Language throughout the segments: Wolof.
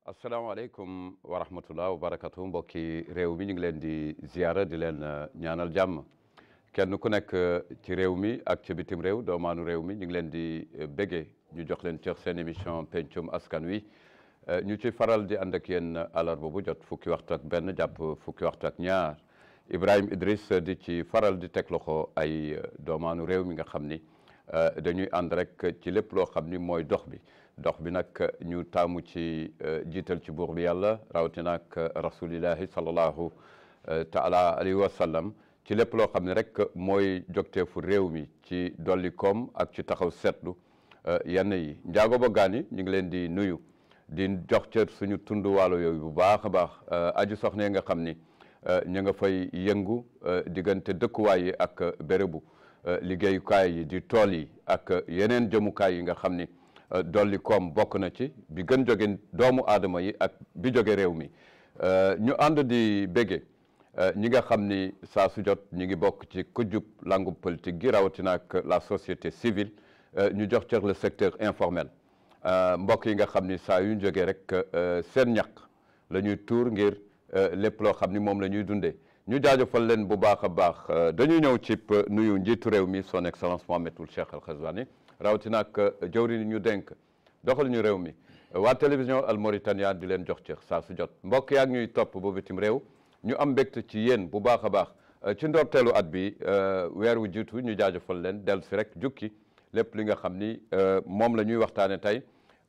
asalaamaaleykum wa rahmatullah wa barakatuh mbokki réew mi ñu ngi leen di ziara di leen ñaanal jàmm kenn ku nekk ci réew mi ak ci bitim réew doomaanu réew mi ñu ngi leen di béggee ñu jox leen cër seen émission pencum askan wi ñu ci faral di ànd ak yéen àllarba bu jot fukki waxtu ak benn jàpp fukki waxtu ak ñaar Ibrahima Idriss di ci faral di teg loxo ay doomaanu réew mi nga xam ni dañuy ànd rek ci lépp loo xam ni mooy dox bi nag ñu taamu ci jiital ci buur bi yàlla rawatina ak rasulillahi sallallahu taala alayhi wa sallam ci lépp loo xam ne rek mooy jogteefu réew mi ci dolli koom ak ci taxaw seetlu yenn yi njaago ba gaani ñu ngi leen di nuyu di jox cër suñu tund waalo yooyu bu baax a baax aju soxna nga xam ni ñu nga fay yëngu diggante dëkkuwaay yi ak bérébu liggéeyukaay yi di tool yi ak yeneen jëmukaay yi nga xam ni dolli koom bokk na ci bi gën jóge doomu aadama yi ak bi jóge réew mi ñu ànd di bége ñi nga xam ni saa su jot ñi ngi bokk ci kujub langue politique gi rawatina ak la société civile ñu jox cër le secteur informel mbokk yi nga xam ni saa yu ñu jógee rek seen ñaq la ñuy tuur ngir lépp loo xam ni moom la ñuy dundee ñu jaajëfal leen bu baax a baax dañuy ñëw ci nuyu njiitu réew mi son excellence Mohamed Ould Cheikh Al Ghazouani rawatina ak jawriñ ñu dénk doxal ñu réew mi waa télévision Al Mauritania di leen jox cër saa su jot mbokk yaa ngi ñuy topp bu bitim réew ñu am mbégte ci yéen bu baax a baax ci ndorteelu at bi weer wu jiitu ñu jaajëfal leen dellu si rek jukki lépp li nga xam ni moom la ñuy waxtaane tey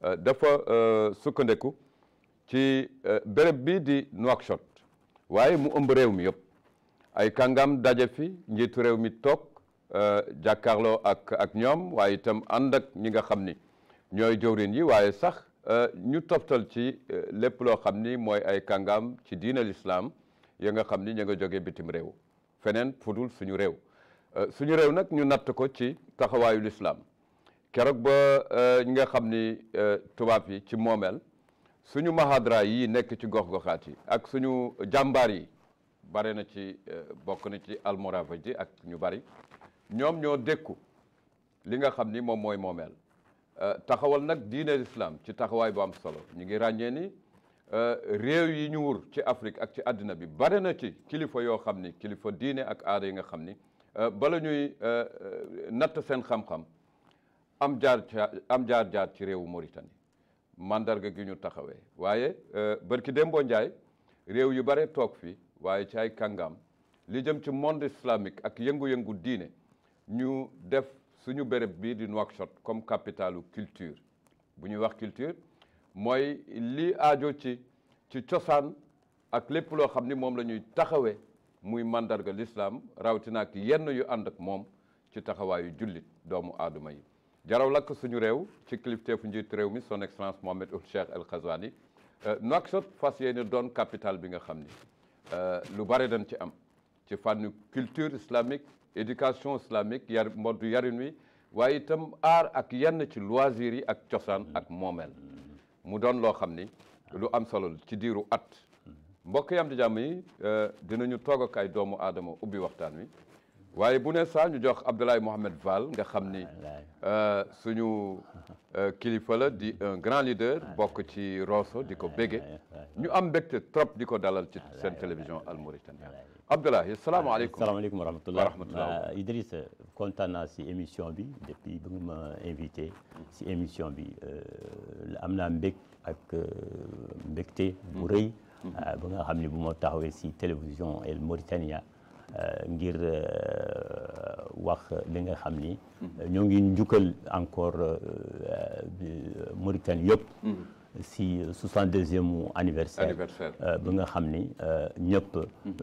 dafa sukkandeku ci béréb bi di Nouakchott waaye mu ëmb réew mi yëpp ay kàngam daje fi njiitu réew mi toog jàkkaarloo ak ñoom waaye itam ànd ak ñi nga xam ni ñooy jëwriñ yi waaye sax ñu toftal ci lépp loo xam ni mooy ay kàngam ci diine l'islam ya nga xam ni ña nga jógee bitim réew feneen fudul suñu réew nag ñu natt ko ci taxawaayu l'islam keroog ba ñi nga xam ni tubaab yi ci moomeel suñu mahadra yi nekk ci gox-goxaat yi ak suñu jàmbaar yi bare na ci bokk na ci almoravadi ak ñu bari ñoom ñoo dékku li nga xam ni moom mooy moomeel taxawal nag diine l'islam ci taxawaay bu am solo ñu ngi ràññee ni réew yi ñu wur ci Afrique ak ci àddina bi bare na ci kilifa yoo xam ni kilifa diine ak aada yi nga xam ni bala ñuy natt seen xam-xam am jaar ci réewu Mauritanie mandarga gi ñu taxawee waaye barki Dembo Njaay réew yu bare toog fi waaye ci ay kàngam li jëm ci monde islamique ak yëngu-yëngu diine ñu def suñu béréb bii di Nouakchott comme capitalu culture bu ñuy wax culture mooy li aajo ci cosaan ak lépp loo xam ni moom la ñuy taxawee muy mandarga l'islam rawatina ak yenn yu ànd ak moom ci taxawaayu jullit doomu aadama yi jaraw lakk suñu réew ci kilifteefu njiitu réew mi son excellence Mohamed Ould Cheikh Al Ghazouani Nouakchott fas yéene doon capital bi nga xam ni lu bare dañ ci am ci fànn culture islamique éducation islamique mode yarin wi waaye itam aar ak yenn ci loisir yi ak cosaan ak moomeel mu doon loo xam ni lu am solo ci diiru at mbokk yam di jàmm yi dinañu toog ak ay doomu aadama ubbi waxtaan wi waaye bu ne saa ñu jox Abdoulaye Mohamed Vall nga xam ni suñu kilifa la di un grand leader bokk ci Rosso di ko bége ñu am mbégte trop di ko dalal ci seen télévision Al Mauritania Abdoulaye salaamaaleykum. salaamaaleykum wa rahmatullah Idriss kontaan naa si émission bi depuis bi nga ma invité si émission bi am naa ak mbégte bu rëy ba nga xam ne bu ma taxawee si télévision El Mauritania ngir wax li nga xam ni ñoo ngi njukkal encore Mauritanie yëpp si 62e anniversaire ba nga xam ni ñëpp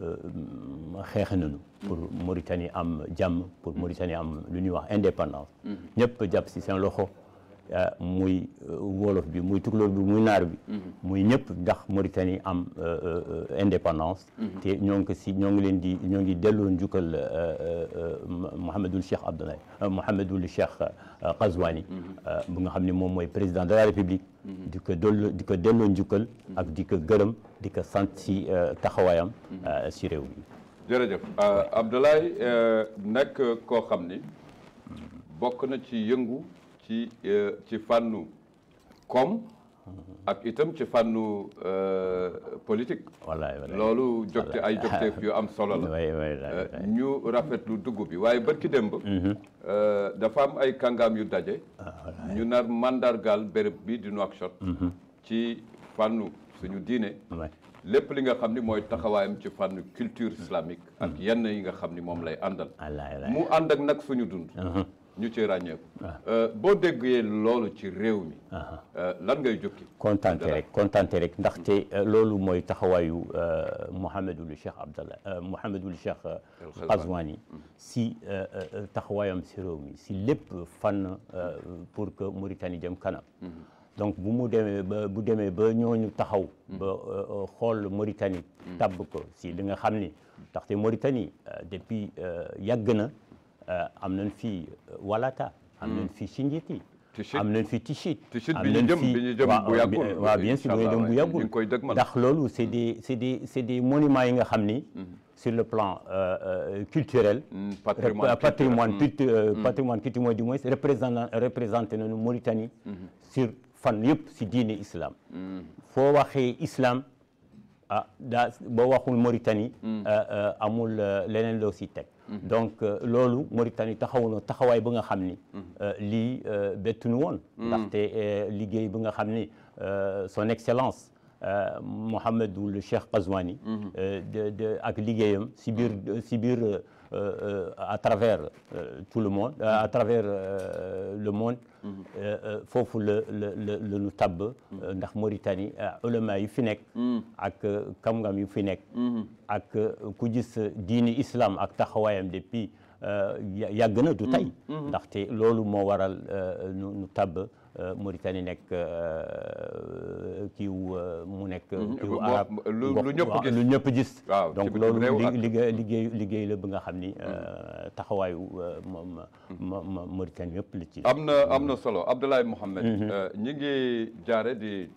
xeex nañu pour Mauritanie am jàmm pour Mauritanie am lu ñuy wax indépendance ñëpp jàpp si seen loxo muy wolof bi muy tukulóor bi muy naar bi muy ñëpp ndax Mauritanie am indépendance te ñoo ngi delloo njukkal Mohamed Ould Cheikh Mohamed Ould Cheikh Ghazouani bu nga xam ne moom mooy président de la République di ko delloo njukkal ak di ko gërëm di ko sant si taxawaayam si réew mi jërëjëf Abdoulaye nekk koo xam ni bokk na ci yëngu ci fànnu koom ak itam ci fànnu politique. wallaay loolu jogte ay jogteef yu am solo la. ñu rafetlu dugg bi waaye barki démb. dafa am ay kàngaam yu daje. ñu nar mandargaal béréb bi di Nouakchott. ci fànnu suñu diine. lépp li nga xam ni mooy taxawaayam ci fànn culture islamique ak yenn yi nga xam ni moom lay àndal mu ànd ak nag suñu dund ñu ci ràññeeku boo déggee loolu ci réew mi lan ngay jukki kontante rek ndaxte loolu mooy taxawaayu Mouhamadul Cheikh Qazwani si taxawaayam si réew mi si lépp fànn pour que Mauritanie jëm kanam donc bu demee ba ñooñu taxaw ba xool Mauritanie tabb ko si li nga xam ni ndaxte Mauritanie depuis yàgg na am nañ fi Walata am nañ fi Singiti am nañ fi Tichit am nañ fi waaw bien sûr bi ñu jëm bu yàggul ndax loolu c'est des monuments yi nga xam ni sur le plan culturel patrimoine culturel du moins représenté nañu Mauritanie sur fan yëpp si diine islam foo waxee islam boo waxul Mauritanie amul leneen loo si teg donc loolu Mauritanie taxaw na taxawaay ba nga xam ni lii bettuñu woon ndaxte liggéey ba nga xam ni son excellence Mouhamadul Cheikh Qazwani ak liggéeyam si biir à travers tout le monde à travers le monde foofu la ñu tabb ndax Mauritanie ulama yi fi nekk ak kam-ngam yu fi nekk ak ku gis diini islam ak taxawaayam depuis yàgg na du tey ndaxte loolu moo waral ñu tabb Mauritanie nekk mu nekk kiiw arab lu ñëpp gis donc loolu liggéey la bi nga xam ni taxawaayu Mauritanie yëpp la ci am na solo Abdoulaye Mohamed ñi ngi jaare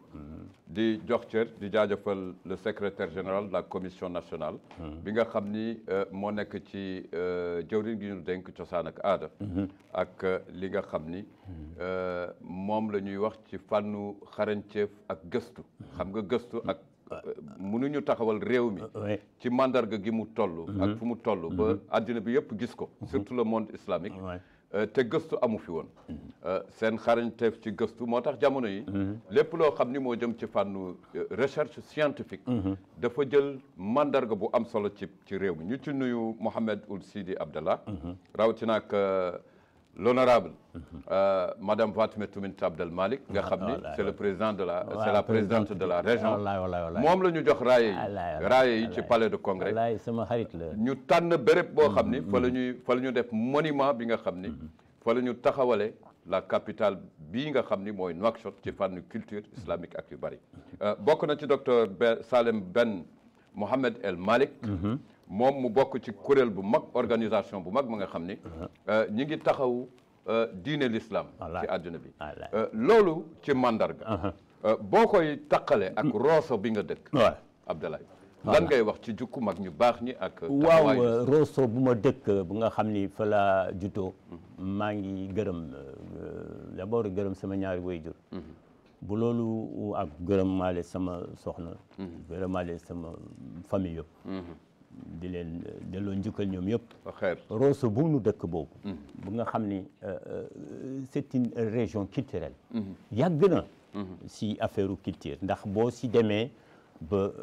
di jox cër di jaajëfal le secrétaire général de la commission nationale bi nga xam ni moo nekk ci jëwriñ gi ñu dénk cosaan ak aada ak li nga xam ni moom la ñuy wax ci fànnu xarañceef ak gëstu xam nga gëstu ak mënuñu taxawal réew mi ci mandarga gi mu toll ak fu mu toll ba àddina bi yëpp gis ko surtout le monde islamique te gëstu amu fi woon seen xarañteef ci gëstu moo tax jamono yi lépp loo xam ni moo jëm ci fànnu recherche scientifique dafa jël mandarga bu am solo ci réew mi ñu ci nuyu Mohamed Ould Sidi Abdallah rawatina ak l'honorable madame Fatoumata Bintou Abdel Malick nga xam ni c'est le président de c'est la présidente de la région moom la ñu jox raaye yi ci palais de congrès sama xarit la ñu tànn béréb boo xam ni fa la ñu def monument bi nga xam ni fa la ñu taxawale la capitale bii nga xam ni mooy Nouakchott ci fànn culture islamique ak yu bari bokk na ci docteur Salem Ben Mohamed El Malick moom mu bokk ci kuréel bu mag organisation bu mag ma nga xam ni ñi ngi taxaw diine l'islam ci àdduna bi loolu ci mandarga boo koy taqale ak Rosso bi nga dëkk Abdoulaye lan ngay wax ci jukku mag ñu baax ñi ak waaw Rosso bu ma dëkk bu nga xam ni fa la juddoo maa ngi gërëm d'abord gërëm sama ñaari waajur bu loolu ak gërëm maale sama soxna gërëm maale sama famille yëpp di leen delloo njukkal ñoom yëpp Rosso bu nu dëkk boobu bu nga xam ni c'est une région culturelle yàgg na si affaire culture ndax boo si demee ba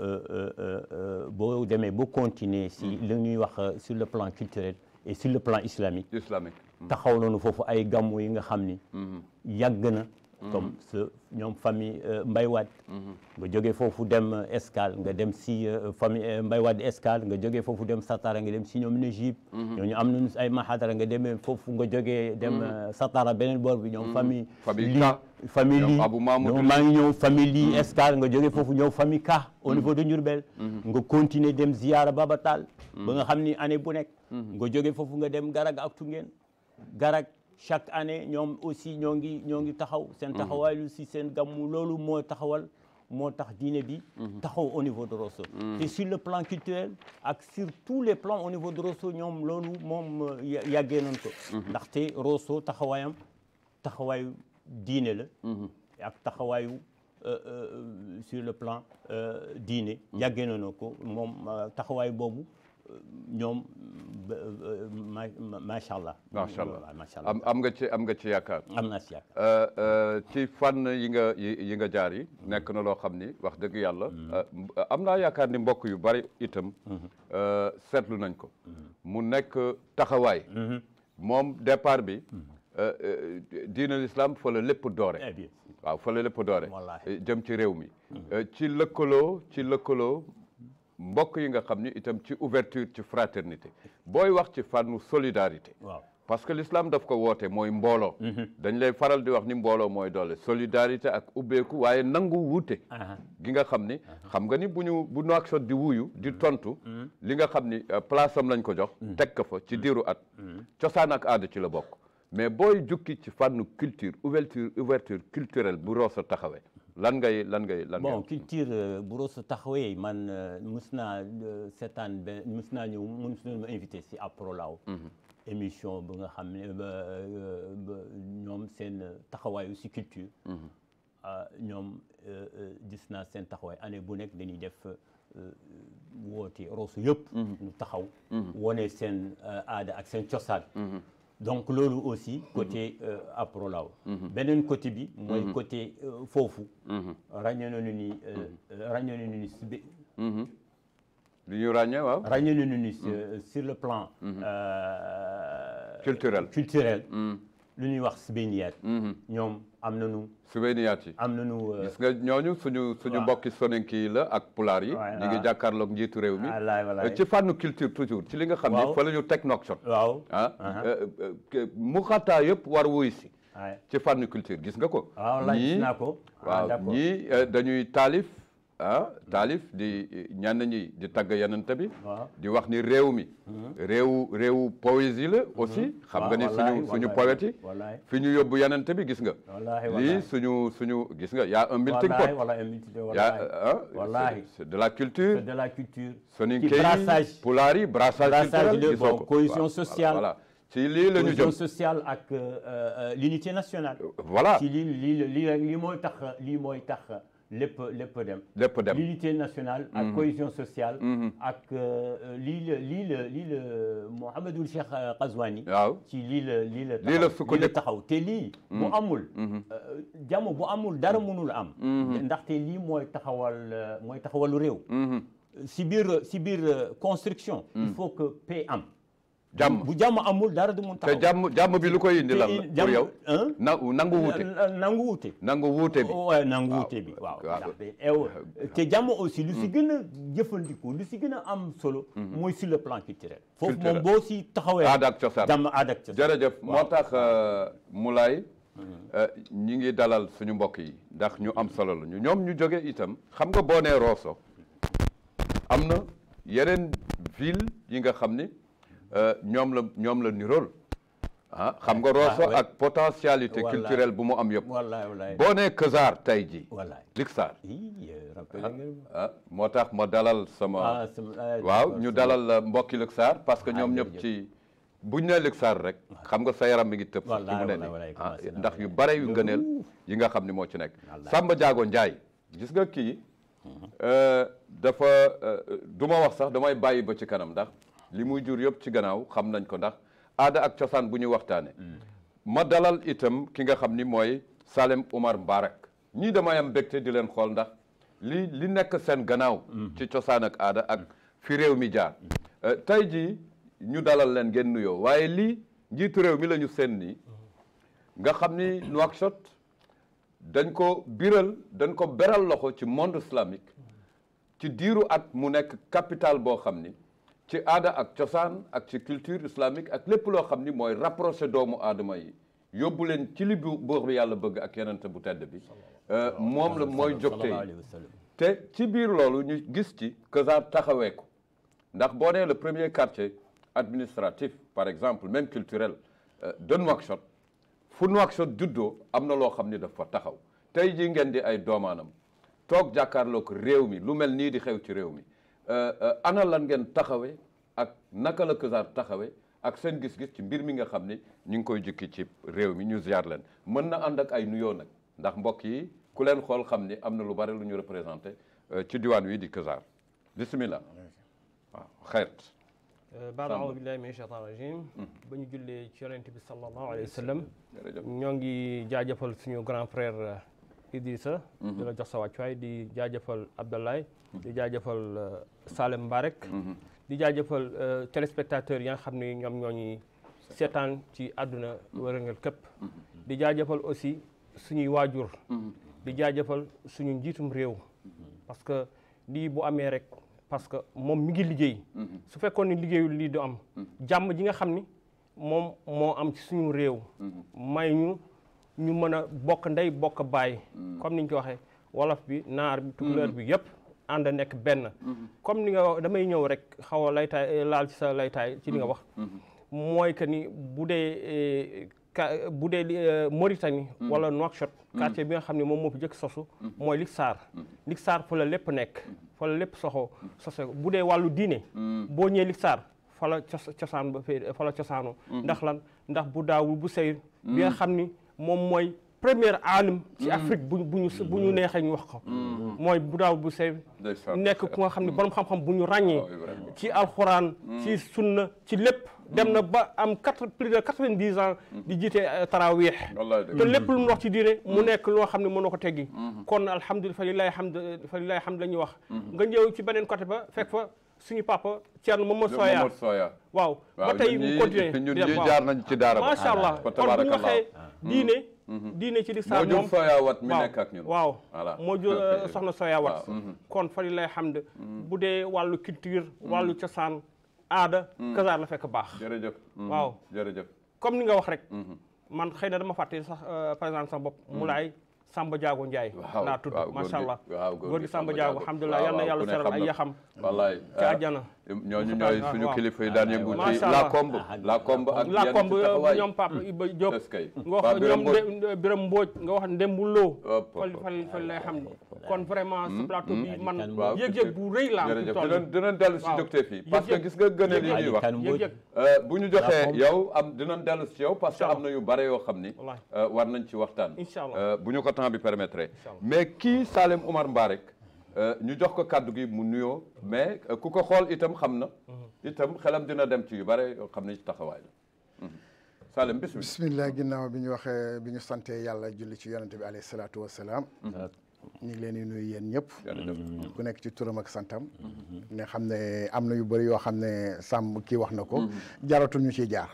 continuer si li ñuy wax sur le plan culturel et sur le plan islamique taxaw nañu foofu ay gàmmu yi nga xam ni yàgg na comme ñoom famille Mbaye Wade nga jógee foofu dem Escale nga dem si famille Mbaye Wade Escale nga jógee foofu dem Satara nga dem si ñoom Najib ñooñu am nañu ay mahadara nga demee foofu nga jógee dem Satara beneen boor bi ñoom famille lii ñoom maa ngi ñëw famille lii Escale nga jógee foofu ñëw famille Ka au niveau de Diourbel nga continuer dem ziyaara Baba Tall ba nga xam ni année bu nekk nga jógee foofu nga dem Garag ak Tungeen Garag chaque année ñoom aussi ñoo ngi taxaw seen taxawaayu si seen gàmmu loolu moo tax diine bi taxaw au niveau de Rosso et sur le plan culturel ak sur tous les plans au niveau de Rosso ñoom loolu moom yàggee nañ ko ndaxte Rosso taxawaayu diine la ak taxawaayu sur le plan diine yàggee nañu ko moom taxawaay boobu ñoom macha allah. macha allah am nga ci yaakaar. am naa ci yaakaar. ci fànn yi nga jaar yi. nekk na loo xam ni wax dëgg yàlla. am naa yaakaar ni mbokk yu bari itam. seetlu nañ ko. mu nekk taxawaay. moom départ bi. diine l'islam fa la lépp doore. waaw fa la lépp doore. jëm ci réew mi. ci lëkkaloo. mbokk yi nga xam ni itam ci ouverture ci fraternité booy wax ci fànnu solidarité. waaw parce que l'islam daf ko woote mooy mbooloo. dañ lay faral di wax ni mbooloo mooy doole solidarité ak ubbeeku waaye nangu wuute. gi nga xam ni xam nga ni bu Nouakchott di wuyu di tontu. li nga xam ni place am lañ ko jox. teg ko fa ci diiru at. cosaan ak aada ci la bokk mais booy jukki ci fànnu culture ouverture culturelle bu Rosso taxawee. lan ngay bon culture bu Rosso taxawee man mus naa seetaan mus naa ñëw mus nañu ma invité si Aprolaw émission bu nga xam ne ñoom seen taxawaayu si culture ñoom gis naa seen taxawaay année bu nekk dañuy def woote Rosso yëpp ñu taxaw wone seen aada ak seen cosaan donc loolu aussi côté Aprolaw beneen côté bi mooy côté foofu ràññee nañu ni li ñu ràññee waaw ràññee nañu ni sur le plan culturel lu ñuy wax Sibéniat ñoom am nañu Sibéniat yi am nañu gis nga ñooñu suñu mbokki soninki yi la ak pulaar yi ñu ngi jàkkaarloog njiitu réew mi ci fànnu culture toujours ci li nga xam ni fa la ñu teg Nouakchott waaw mu xataa yëpp war wuy si ci fànnu culture gis nga ko gis naa ko waaw ñii dañuy taalif di ñenn ñi di tagg yenente bi di wax ni réew mi réewu poésie la aussi xam nga ni suñu poète yi fi ñu yóbbu yenente bi gis nga lii suñu gis nga y a un melting pot c'est de la culture soninké yi pulaar yi brassage culturel gisoo ko cohésion sociale voilà ci lii la ñu jëm cohésion sociale ak l'unité nationale voilà ci lii mooy tax lépp dem l'unité nationale ak cohésion sociale ak lii la Mouhamadul Cheikh Qazwani waaw ci lii la taxaw te lii bu amul jàmm bu amul dara mënul am ndaxte lii mooy taxawalu réew si biir construction il faut que paix am jàmm bu jàmm amul dara du mun taxaw te jàmm bi lu koy indi lan la pour yow nangu wuute bi waaw te jàmm aussi lu si gën a jëfandikoo lu si gën a am solo mooy sur le plan culturel foofu moom boo si taxawee aada ak cosaan jàmm aada ak cosaan jërëjëf moo tax Moulay ñi ngi dalal suñu mbokk yi ndax ñu am solo la ñoom ñu jóge itam xam nga boo nee Rosso am na yeneen ville yi nga xam ni ñoom la nirool xam nga Rosso ak potentialité culturelle bu mu am yëpp boo nee Kizar tey ji Lixar moo tax ma dalal sama waaw ñu dalal mbokki Lixar parce que ñoom ñëpp ci buñ ne Lixar rek xam nga sa yaram mi ngi tëb sax ci mu ne ni ndax yu bare yu ngëneel yi nga xam ni moo ci nekk Samba Diago Ndiaye gis nga kii dafa du ma wax sax damay bàyyi ba ci kanam ndax li muy jur yëpp ci gannaaw xam nañ ko ndax aada ak cosaan bu ñuy waxtaane ma dalal itam ki nga xam ni mooy Salem Oumar Mbarak ñii damay am mbégte di leen xool ndax li nekk seen gannaaw ci cosaan ak aada ak fi réew mi jaar tey jii ñu dalal leen ngeen nuyoo waaye lii njiitu réew mi la ñu seen nii nga xam ni Nouakchott dañ ko beral loxo ci monde islamique ci diiru at mu nekk capitale boo xam ni ci aada ak cosaan ak ci culture islamique ak lépp loo xam ni mooy rapproché doomu aadama yi yóbbu leen ci li buur bi yàlla bëgg ak yenente bu tedd bi moom la mooy jógte yi te ci biir loolu ñu gis ci Kizar taxawee ko ndax boo nee le premier quartier administratif par exemple même culturel de Nouakchott fu Nouakchott juddoo am na loo xam ni dafa taxaw tey jii ngeen di ay doomaanam toog jàkkaarloo ko réew mi lu mel nii di xew ci réew mi ana lan ngeen taxawee ak naka la Kizar taxawee ak seen gis-gis ci mbir mi nga xam ni ñu ngi koy jukki ci réew mi ñu ziar leen mën na ànd ak ay nuyoo nag ndax mbokk yi ku leen xool xam ni am na lu bari lu ñu représenté ci diwaan wi di Kazar bismillah waaw xayrt baada aoudu billahi min shaytan rajim ba ñu jullee ci yonent bi sallallahu alayhi wa sallam ñoo ngi jaajëfal suñu grand frère Idrissa di la jox sa wàccuwaay di jaajëfal Abdoulaye di jaajëfal Salem Mbarek di jaajëfal téléspectateurs yi nga xam ne ñoom ñoo ñuy seetaan ci àdduna wërëngal këpp di jaajëfal aussi suñuy waajur di jaajëfal suñu njiitum réew parce que lii bu amee rek parce que moom mi ngi liggéey su fekkoon ni liggéeyul lii du am jàmm ji nga xam ni moom moo am ci suñu réew may ñu mën a bokk ndey bokk baay comme ni ñu ko waxee wolof bi naar bi tukulóor bi yëpp ànd nekk benn comme ni nga wax damay ñëw rek xaw a laytaay laal ci sa laytaay ci li nga wax mooy que ni bu dee Mauritanie wala Nouakchott quartier bi nga xam ne moom moo fi jëkk sosu mooy Lixaar fa la lépp nekk fa la lépp sose bu dee wàllu diine boo ñëwee Lixaar fa la cosaan ba fee fa la cosaanu ndax lan ndax bu daawul bu seyr bi nga xam ni moom mooy premier alim ci Afrique bu ñu neexee ñu wax ko mooy bu daawul bu seyr nekk ku nga xam ne borom xam-xam bu ñu ràññee ci alxuraan ci sunna ci lépp dem na ba am plus de 90 ans di jiite tarawih te lépp lu mu wax ci diine mu nekk loo xam ne mënoo ko teggi kon alhamdulilah fa lillahi hamd la ñuy wax nga ñëw ci beneen côté ba fekk fa suñu papa Thierno Momadou Soya waaw ba tey mu continuer ñun ñi jaar nañ ci daara macha allah kon bu ñu waxee diine ci lislaam moom Soya wat mi nekk ak ñun waaw moo jur soxna Soya wat kon fa lillahi hamd bu dee wàllu culture wàllu cosaan aada Kazar la fekk baax jërëjëf waaw jërëjëf comme ni nga wax rek man xëy na dama fàtte sax par exemple sax bopp Moulay Samba Diago Ndiaye laa tudd macha allah góor gi Samba Diago alhamdulilah yal na yàlla seral ay yaxam wallaay ci àjjana ñooñu ñooy suñu kilifa yi daan yëngu ci la komb ak la komb ñoom Papa Iba Diop nga wax ñoom Biram Mbodj nga wax Ndembu Lo fal lay xam ni kon vraiment ce plateau bi man yëg-yëg bu rëy laa dinañ dellu si docteur fii parce que gis nga gëneel yi ñuy wax bu ñu joxee yow am dinañ dellu si yow parce que am na yu bare yoo xam ni war nañ ci waxtaan bu ñu ko temps bi permettre mais kii Salem Oumar Mbarek ñu jox ko kàddu gi mu nuyoo mais ku ko xool itam xam na itam xelam dina dem ci yu bare yoo xam ne ci taxawaay la Salem bismillah ginnaaw bi ñu waxee bi ñu sante yàlla julli ci yonente bi alayhi salaatu wasalaam ñu ngi leen di nuyu yéen ñëpp ku nekk ci turam ak santam ne xam ne am na yu bëri yoo xam ne sàmm kii wax na ko jaratul ñu ciy jaar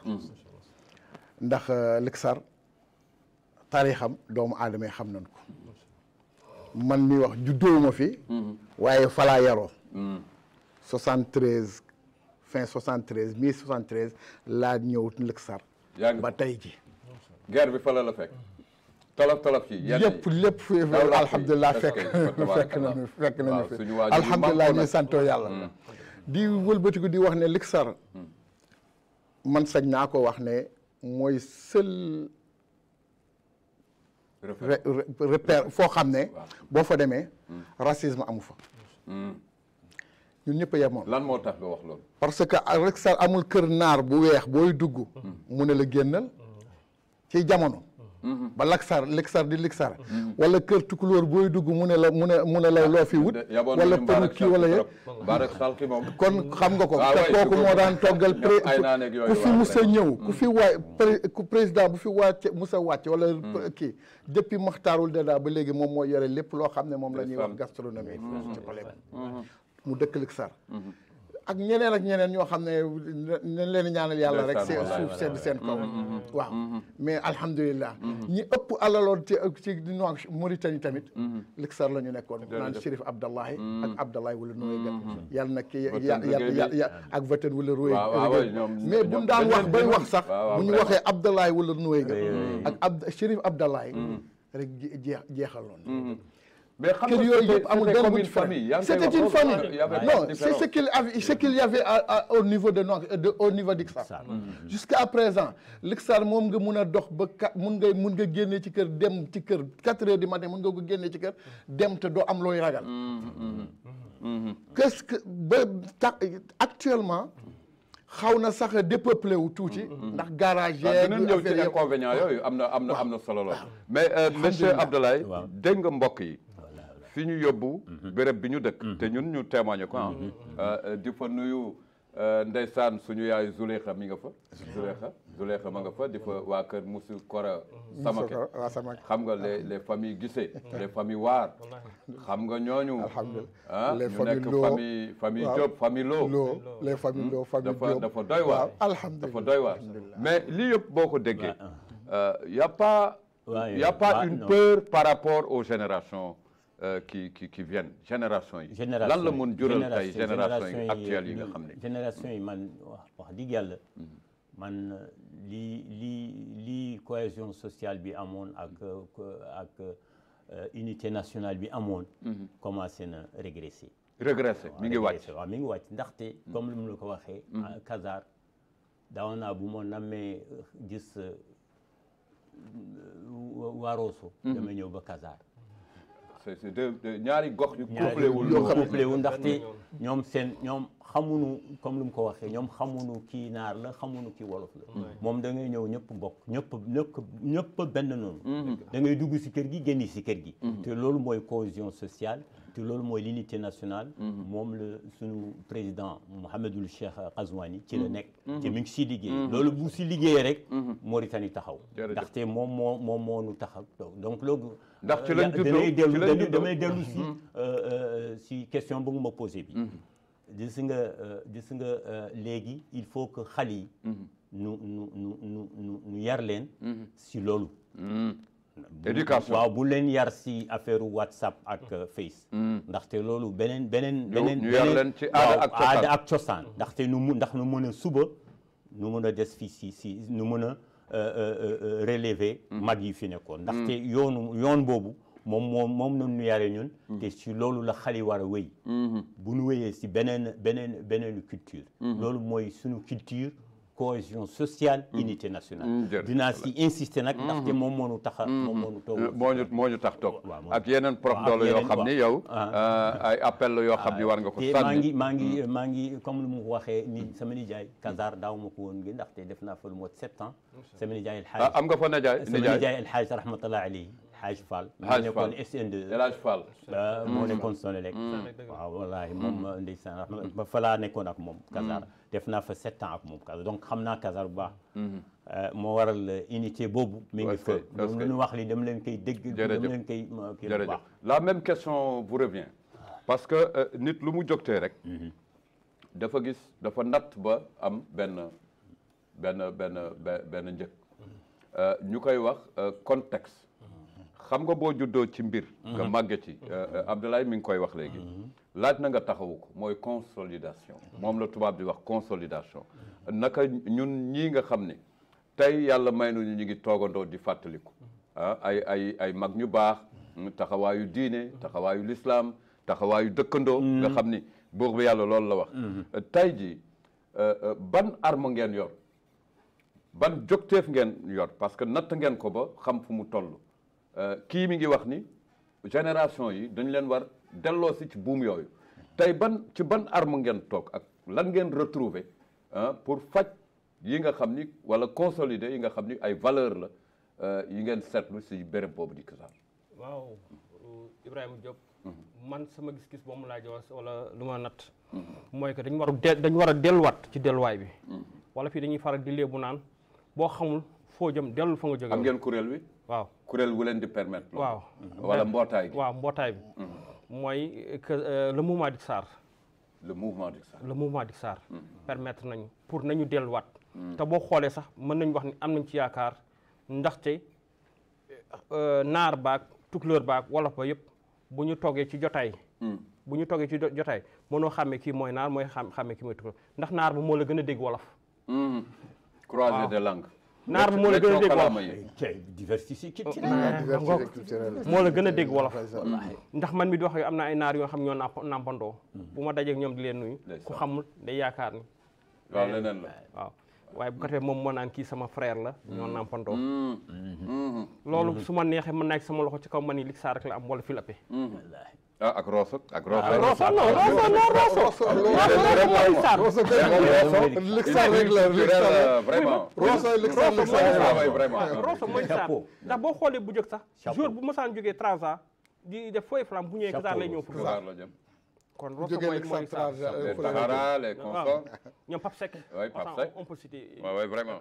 ndax Lixaar taarixam doomu aadama yi xam nañ ko man mi wax juddoowuma fi waaye falaa yaroo 73 fin 73 1073 laa ñëw Lixaar ba tey ji guerre bi fala la fekk tolof yi yëpp lépp fi alhamdulilah fekk nañu fi alhamdulilah ñu santoo yàlla di wëlbatiku di wax ne Lixaar man sañ naa ko wax ne mooy seul repère foo xam ne boo fa demee racisme amu fa ñun ñëpp a yemoon lan moo tax nga wax loolu parce que Lixaar amul kër naar bu weex booy dugg mu ne la génnal ci jamono ba Lixaar di Lixaar wala kër tukulóor booy dugg mu ne la loo fi wut wala pënu kii wala yëpp kon xam nga ko te kooku moo daan toggal ku fi musa ñëw ku fi président bu fi wàcce musa wàcce wala kii depuis Maxtaarul Dada ba léegi moom moo yore lépp loo xam ne moom la ñuy wax gastronomie ci collègue mu dëkk Lixaar ak ñeneen ñoo xam ne nañ leen ñaanal yàlla rek seen suuf sedd seen kaw waaw mais alhamdulilah ñi ëpp alaloon ci Mauritanie tamit Lixaar la ñu nekkoon naan Chérif Abdallahi ak Abdallahi wala Noé yàlla na kii yàlla ak Vaten wala Roé mais bu ñu daan wax bay wax sax bu ñu waxee Abdallahi wala Noé ak Chérif Abdallahi rek jeexaloon mais kër yooyu yëpp amul benn bu ci famille c'était une famille non c'est ce qu'il y avait au niveau au niveau d'Lixaar jusqu'à présent Lixaar moom nga mun a dox ba mun nga génne ci kër dem ci kër 4 heures du matin mun nga ko génne ci kër dem te doo am looy ragal qu'est-ce que ba actuellement xaw na sax dépeuplé wu tuuti ndax garage dinañ ñëw ci inconvénients yooyu am na solo lool mais monsieur Abdoulaye dégg nga mbokk yi fi ñu yóbbu béréb bi ñu dëkk te ñun ñu témoigné ko di fa nuyu ndeysaan suñu yaay Zuleyxa mi nga fa Zuleyxa ma nga fa di fa waa kër Moussa Kora Samake xam nga les familles Guissé les familles Waar xam nga ñooñu ñu nekk famille Diop famille Lo les familles Lo famille Diop dafa doy waar dafa doy waar mais lii yëpp boo ko déggee y a pas une peur par rapport aux générations qui viennent génération yi lan la mun jural tey génération yi actuelles yi nga xam ne génération yi man wax dëgg yàlla man lii cohésion sociale bi amoon ak unité nationale bi amoon commencé na régresser mi ngi wàcc waaw mi ngi wàcc ndaxte comme lu mu la ko waxee Kasar daawoon naa bu ma nammee gis Waaroso dama ñëw ba Kasar c'est ñaari gox yu couplé wu ndaxte ñoom xamuñu comme lu mu ko waxee ñoom xamuñu kii naar la xamuñu kii wolof la moom da ngay ñëw ñëpp bokk ñëpp benn noonu da ngay dugg si kër gi génn si kër gi te loolu mooy cohésion sociale te loolu mooy l'unité nationale moom la suñu président Mouhamadul Cheikh Ghazouani ci la nekk te mi ngi si liggéey loolu bu si liggéeyee rek Mauritanie taxaw ndaxte moom moo nu taxaw donc loolu ndax ci lañ juddoo damay dellu si question bu nga ma posé bi gis nga léegi il faut que xale yi nu yar leen si loolu éducation waaw bu leen yar si affaire WhatsApp ak Face ndaxte loolu beneen ñu yar leen ci aada ak cosaan ndaxte nu mën a suba nu mën a des fii si nu mën a relever mag yi fi nekkoon ndaxte yoon boobu moom nu yaree ñun te si loolu la xale war a wéy bu nu wéyee si beneen culture loolu mooy suñu culture cohésion sociale unité nationale dinaa si insister nag ndaxte moom moo ñu tax moo ñu tax toog ak yeneen prof doole yoo xam ni yow ay appel la yoo xam ni war nga ko sànni maa ngi comme lu mu waxee ni sama nijaay Kasar daaw ma ko woon gi ndaxte def naa fa lu mot 7 ans sama nijaay El Hadj am nga fa nijaay El Hadj rahmatullah alayhi Hadj Fall moo nekkoon SN2 El Hadj Fall moo nekkoon Sonelec waaw wallaahi moom ndeysaan ba fa laa nekkoon ak moom Kasar def naa fa 7 ans ak moom Kasar donc xam naa Kasar bu baax moo waral unité boobu mi ngi fa moom lu ñu wax li dama leen koy dégg dama leen koy kii bu baax la même question vous revient parce que nit lu mu jógtee rek dafa natt ba am benn njëkk ñu koy wax contexte xam nga boo juddoo ci mbir nga màgge ci Abdoulaye mi ngi koy wax léegi laaj na nga taxawu ko mooy consolidation moom la tubaab di wax consolidation naka ñun ñii nga xam ne tey yàlla may nañu ñu ngi toogandoo di fàttaliku ay mag ñu baax taxawaayu diine taxawaayu lislaam taxawaayu dëkkandoo nga xam ni buur bi yàlla loolu la wax tey ji ban arme ngeen yor ban jógteef ngeen yor parce que natt ngeen ko ba xam fu mu toll kii mi ngi wax ni génération yi dañ leen war delloo si ci buum yooyu tey ci ban arme ngeen toog ak lan ngeen retrouver pour faj yi nga xam ni wala consolider yi nga xam ni ay valeur la yi ngeen seetlu si béréb boobu di Kasar. waaw Ibrahima Diop man sama gis-gis boo mu laaj wala lu ma natt mooy que dañ war a delluwaat ci delluwaay bi wala fii dañuy faral di léebu naan boo xamul foo jëm dellul fa nga jóge am ngeen kuréel bi waaw kuréel wu leen di permettre waaw wala mbootaay bi waaw mbootaay bi mooy que le mouvement Dik Sarr le mouvement Dik Sarr permettre nañu pour nañu delluwaat te boo xoolee sax mën nañu wax ni am nañ ci yaakaar ndaxte naar baag tukulóor baag wolof ba yëpp bu ñu toogee ci jotaay mënoo xàmmee kii mooy naar mooy xàmmee kii mooy tukulóor ndax naar ba moo la gën a dégg wolof croisée des langues naar bi moo la gën a dégg wolof diversité moo la gën a dégg wolof ndax man mi di wax am na ay naar yoo xam ñoo nampandoo bu ma dajeeg ñoom di leen nuyu ku xamul day yaakaar ni waaw leneen la waaw waaye bu ko defee moom moo naan kii sama frère la ñoo nampandoo loolu su ma neexee mën naa ci sama loxo ci kaw man ni Lik Sarr rek la am wala Philippe ak Rosso ak Rosso. Rosso non Luxar rek la vraiment. Rosso mooy Sarr ndax boo xoolee bu njëkk sax jour bu mësaan jógee Trarza di def fooy flam bu ñëwee Qatar lay ñëw pour Qatar la jëm. kon Rosso mooy Sarr les Tahara les consorts. ñoom Pape Seck. oui Pape Seck on peut citer. oui vraiment.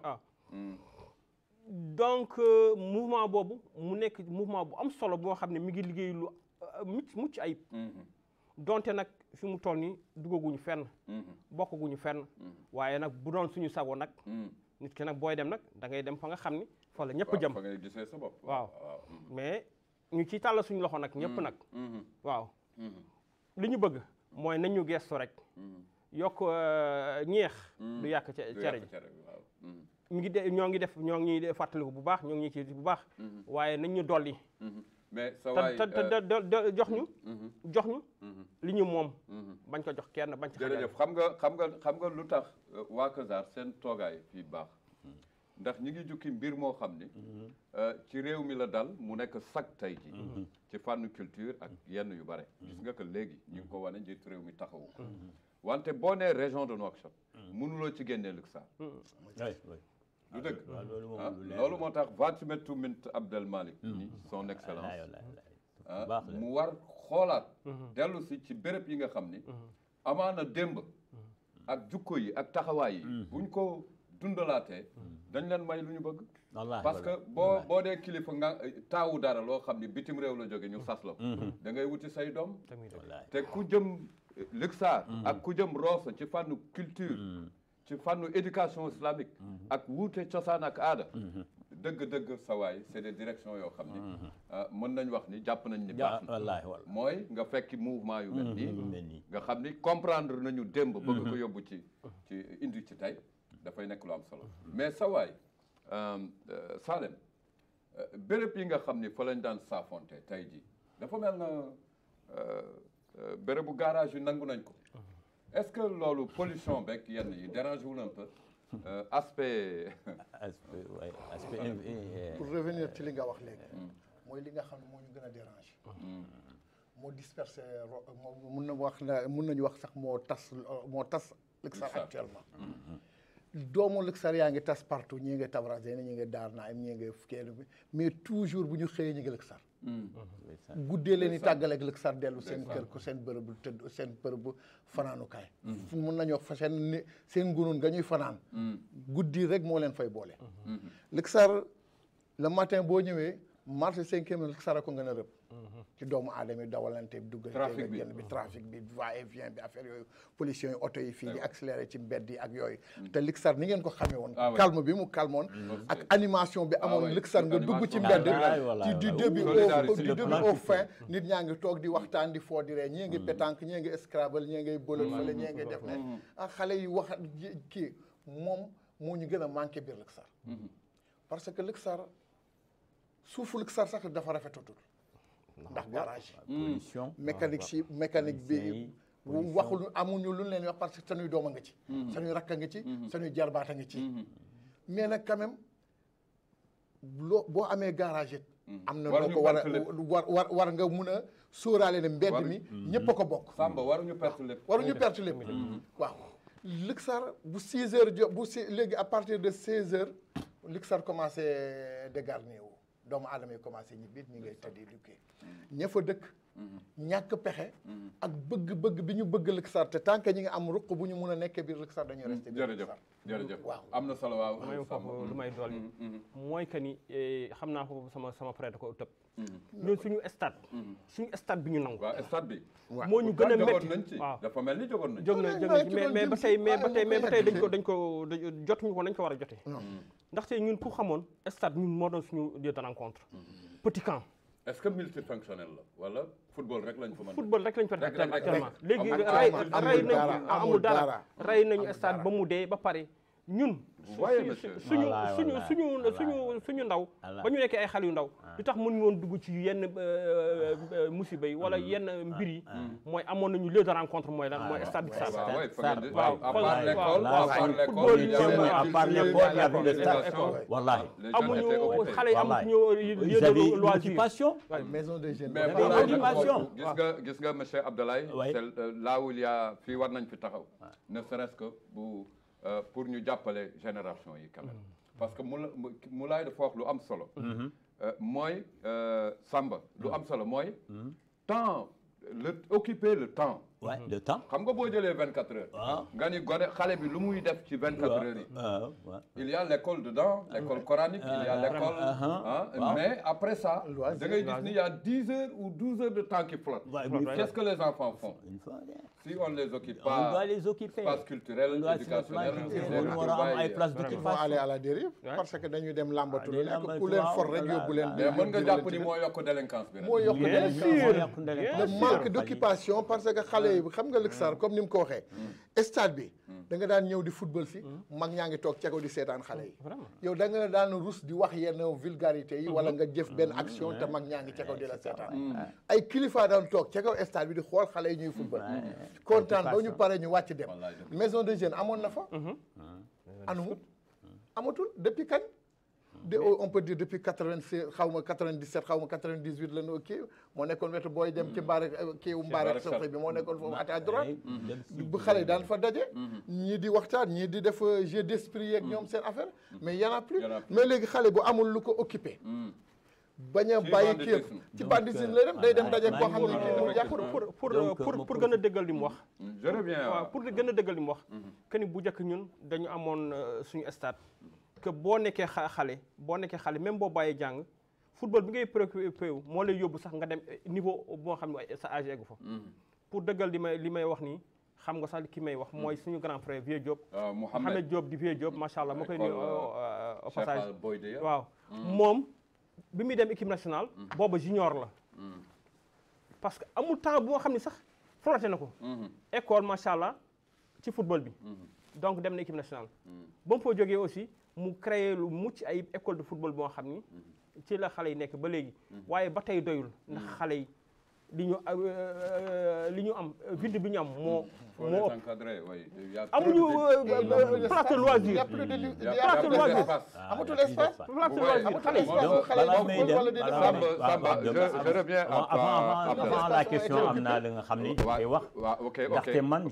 donc mouvement boobu mu nekk mouvement bu am solo boo xam ne mi ngi liggéey lu mucc ayib. donte nag fi mu toll nii duggaguñu fenn. bokkaguñu fenn. waaye nag bu doon suñu sago nag. nit ki nag booy dem nag da ngay dem fa nga xam ni fa la ñëpp jëm. fa ngay gisee sa bopp. waaw mais ñu ciy tàll suñu loxo nag ñëpp nag. waaw li ñu bëgg mooy nañ ñu gestu rek. yokk ñeex. du yàq cere ji. ñu ngi de ñoo ngi def fàttaliku bu baax ñoo ngi ci bu baax. waaye nañ ñu dolli. mais sa waay te jox ñu li ñu moom. bañ ko jox kenn bañ ci jërëjëf xam nga lu tax waa Kazar seen toogaay fii baax ndax ñi ngi jukki mbir moo xam ni ci réew mi la dal mu nekk sag tey ji ci fànn culture ak yenn yu bare gis nga que léegi ñu ngi ko wane njiitu réew mi taxawu ko wante boo nee région de Nouakchott mënuloo ci génnee Luxar du dëgg loolu moo tax Fatoumata Bintou Abdel Malick ni son excellence mu war xoolaat dellu si ci béréb yi nga xam ni amaana démb ak jukko yi ak taxawaay yi buñ ko dundalaatee dañ leen may lu ñu bëgg parce que boo dee kilifa nga taawu dara loo xam ni bitim réew la jóge ñu sas la da ngay wuti say doom te ku jëm Luxar ak ku jëm Rosso ci fànnu culture ci fànnu éducation islamique ak wuute cosaan ak aada dëgg-dëgg sa waay c'est des directions yoo xam ni mën nañ wax ni jàpp nañ ni baax na mooy nga fekki mouvement yu mel nii nga xam ni comprendre nañu démb bëgg ko yóbbu ci indi ci tey dafay nekk lu am solo mais sa waay Salem béréb yi nga xam ni fa lañ daan saafonte tey jii dafa mel na bérébu garage yu nangu nañ ko est-ce que loolu pollution beeg yenn yi dérange wul un peu aspect pour revenir ci li nga wax léegi mooy li nga xam ne moo ñu gën a déranger moo dispersé mun nañu wax sax moo tas Luxar actuellement doomu Luxar yaa ngi tas partout ñii ngi Tabrazene ñii ngi Darna ñii ngi Fukkeelu bi mais toujours bu ñu xëyee ñu ngi Luxar guddee leen i tàggaleeg Luxar dellu seen kër ko seen bërëbu tëdd seen bërëbu fanaanukaay mun nañu wax fa seen ngunoon nga ñuy fanaan guddi rek moo leen fay boole Luxar le matin boo ñëwee marché 5e Luxar ko nga a rëb ci doomu aadama yi dawalante duggante bi génn bi trafic bi va et vient bi affaire yooyu pollution yi oto yi fii di accéléré ci mbedd yi ak yooyu te Luxar ni ngeen ko xamee woon calme bi mu calmoon ak animation bi amoon Luxar nga dugg ci mbedd ci du début au fin nit ñaa ngi toog di waxtaan di foo di ree ñii ngi pétanque ñii ngi Scrabble ñii ngi bëlal fële ñii ngi def ne xale yi wax kii moom moo ñu gën a manqué biir Luxar parce que Luxar suufu Luxar sax dafa rafetatul ndax garage mécanique bi waxul amuñu lu leen wax parce que sanuy doom a nga ci sanuy rakk a nga ci sanuy jarbaat a nga ci mais nag quand même boo amee garage it am na loo ko war nga mun a sóoraale ne mbedd mi ñëpp a ko bokk Samba waruñu perte lépp waaw Luxar bu 6 heures léegi à partir de 16 heures Luxar commencé dégarni wu doomu aadama yi commencé ñibbi ñi ngay tëddi dukkee ña fa dëkk ñàkk pexe ak bëgg-bëgg bi ñu bëgg Luxar te tant que ñi nga am ruq bu ñu mun a nekkee biir Luxar dañuy resté biir Luxar jërëjëf waaw am na solo waaw may foofu lu may dolli mooy que ni xam naa ko sama frère da ko tëb ñun suñu stade bi ñu nangu waaw stade bi moo ñu gën a métti waaw dafa mel ni jógoon nañ jóg nañ mais ba tey dañ ko jotuñu ko nañ ko war a jotee ndaxte ñun ku xamoon stade ñun moo doon suñu lieu de rencontre petit camp est-ce que multifonctionnel la wala football rek lañ fa mën football rek lañ fa def actuellement léegi amul dara rey nañu stade ba mu dee ba pare ñun suñu ndaw ba ñu nekkee ay xale yu ndaw lu tax mënuñu woon dugg ci yenn musiba yi wala yenn mbir yi mooy amoon nañu lieu de rencontre mooy lan mooy stade bi wallahi amuñu xale yi amuñu lieu de loisir maison de jeunes gis nga monsieur Abdoulaye c'est là où il y a fii war nañ fi taxaw ne serait-ce que pour ñu jàppale génération yi quand même parce que Moulay dafa wax lu am solo mooy Samba lu am solo mooy temps occuper le temps ouais le temps xam nga boo jëlee 24 heures nga ni gone xale bi lu muy def ci 24 heures yi il y a l'école dedans l'école coranique il y a l'école mais après ça da ngay gis ni il y a 10 heures ou 12 heures de temps qui flottent qu'est-ce que les enfants font si on les occupe pas on doit les occuper espace culturel éducationnel on war a am ay place d'occupation vont aller à la dérive parce que dañuy dem làmbatu lu nekk ku leen for rek yóbbu leen mais mën nga jàpp ni moo yokk délinquance bi moo yokk délinquance le manque d'occupation parce que xale yi xam nga Luxor comme ni mu ko waxee stade bi da nga daan ñëw di football si mag ñaa ngi toog ceko di seetaan xale yi yow da nga daan rus di wax yenn vulgarité yi wala nga jëf benn action te mag ñaa ngi ceko di la seetaan ay kilifa daan toog ceko stade bi di xool xale yi ñuy football kontaan ba ñu pare ñu wàcc dem maison de jeunes amoon na fa anumu amatul depuis kañ on peut dire depuis 86 xaw ma 97 xaw ma 98 la ñu kii moo nekkoon wetu booy dem ci mbaare kii mbaare soxla bi moo nekkoon foofu à droite bu xale yi daan fa daje ñii di waxtaan ñii di def jeu d'esprit yeeg ñoom seen affaire mais y en a plus mais léegi xale bu amul lu ko occupé bañ a bàyyi kii ci bandisme lay dem day dem daje koo xam ne kii mu yàqu pour gën a dëggal li mu wax je reviens waaw pour gën a dëggal li mu wax que ni bu njëkk ñun dañu amoon suñu stade que boo nekkee xale même boo bàyyee jàng football bi ngay préoccupé wu moo lay yóbbu sax nga dem niveau boo xam ne sa âge eggu fa pour dëggal li may wax nii xam nga sax ki may wax mooy suñu grand frère Vieux Diop Mohamed Diop di Vieux Diop macha allah ma koy nuyu au passage waaw moom bi muy dem équipe nationale booba junior la parce que amul temps boo xam ne sax frotté na ko école macha allah ci football bi donc dem na équipe nationale ba mu fa jógee aussi mu créé lu mucc ay école de football boo xam ni ci la xale yi nekk ba léegi waaye ba tey doyul ndax xale yi li ñu am vide bi ñu am moo amuñu place de loisir place de loisir amatul espace place de loisir xale yi je reviens avant la question am naa la nga xam ni day wax ndaxte man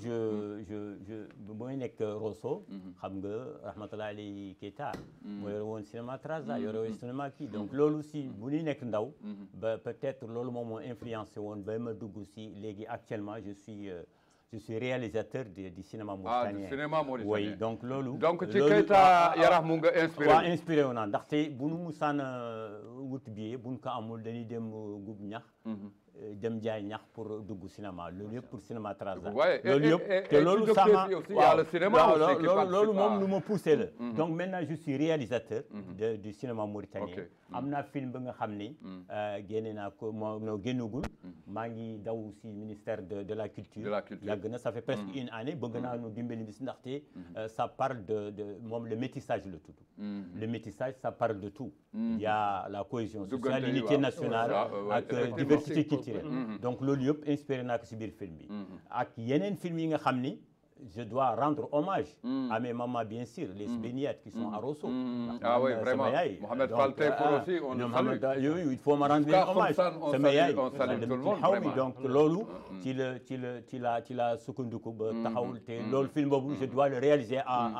bu may nekk Rosso xam nga rahmatullahi alayhi Keita moo yore woon cinéma Traza yore woon cinéma kii donc loolu si bu ñuy nekk ndaw ba peut-être loolu moom moo influencé woon ba ma dugg si léegi actuellement je suis réalisateur du cinéma mauritanien. du cinéma mauritanien. Oui, donc loolu. donc ci Keita Yarax mu nga inspiré. waaw inspiré wu naa ndaxte bu nu musaan wut billet bu nu ko amul dañuy dem gub ñax. dem jaay ñax pour dugg cinéma loolu yëpp pour cinéma Traza. loolu yëpp te loolu sama waaw loolu moom lu ma poussé la. donc maintenant je suis réalisateur. du cinéma mauritanien. am naa film ba nga xam ni. génne naa ko moo génnagul. maa ngi daw si ministère de la culture. yàgg na ça fait presque une année bëgg naa nu dimbali bis ndaxte. ça parle de moom le métissage la tudd. le métissage ça parle de tout. il y a la cohésion sociale l'unité nationale ak diversité culturelle. donc loolu yëpp inspiré naa ko si biir film bi. ak yeneen film yi nga xam ni. je dois rendre hommage à mes mamans bien sûr les Sbéniates qui sont à Rosso. ah oui vraiment Mohamed Fall Tayfour aussi on le salue. yooyu il faut ma rendre hommage sama yaay on salue tout le monde vraiment donc loolu ci la sukkandiku ba taxawul te loolu film boobu je dois le réaliser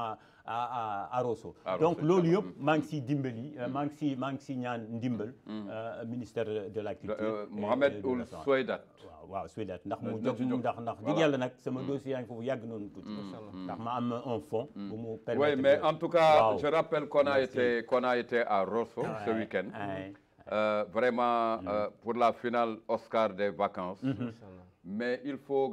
à Rosso. donc loolu yëpp maa ngi siy dimbali maa ngi si ñaan ndimbal ministère de la culture. Mohamed Ould Soueidat. waaw Soueidat ndax mu jóg ndax dig yàlla nag sama dossier yaa ngi foofu yàgg noonu tuuti. ndax ma am un fonds bu mu permettre. oui mais en tout cas je rappelle qu'on a été à Rosso ce week-end. vraiment pour la finale Oscar des vacances. mais il faut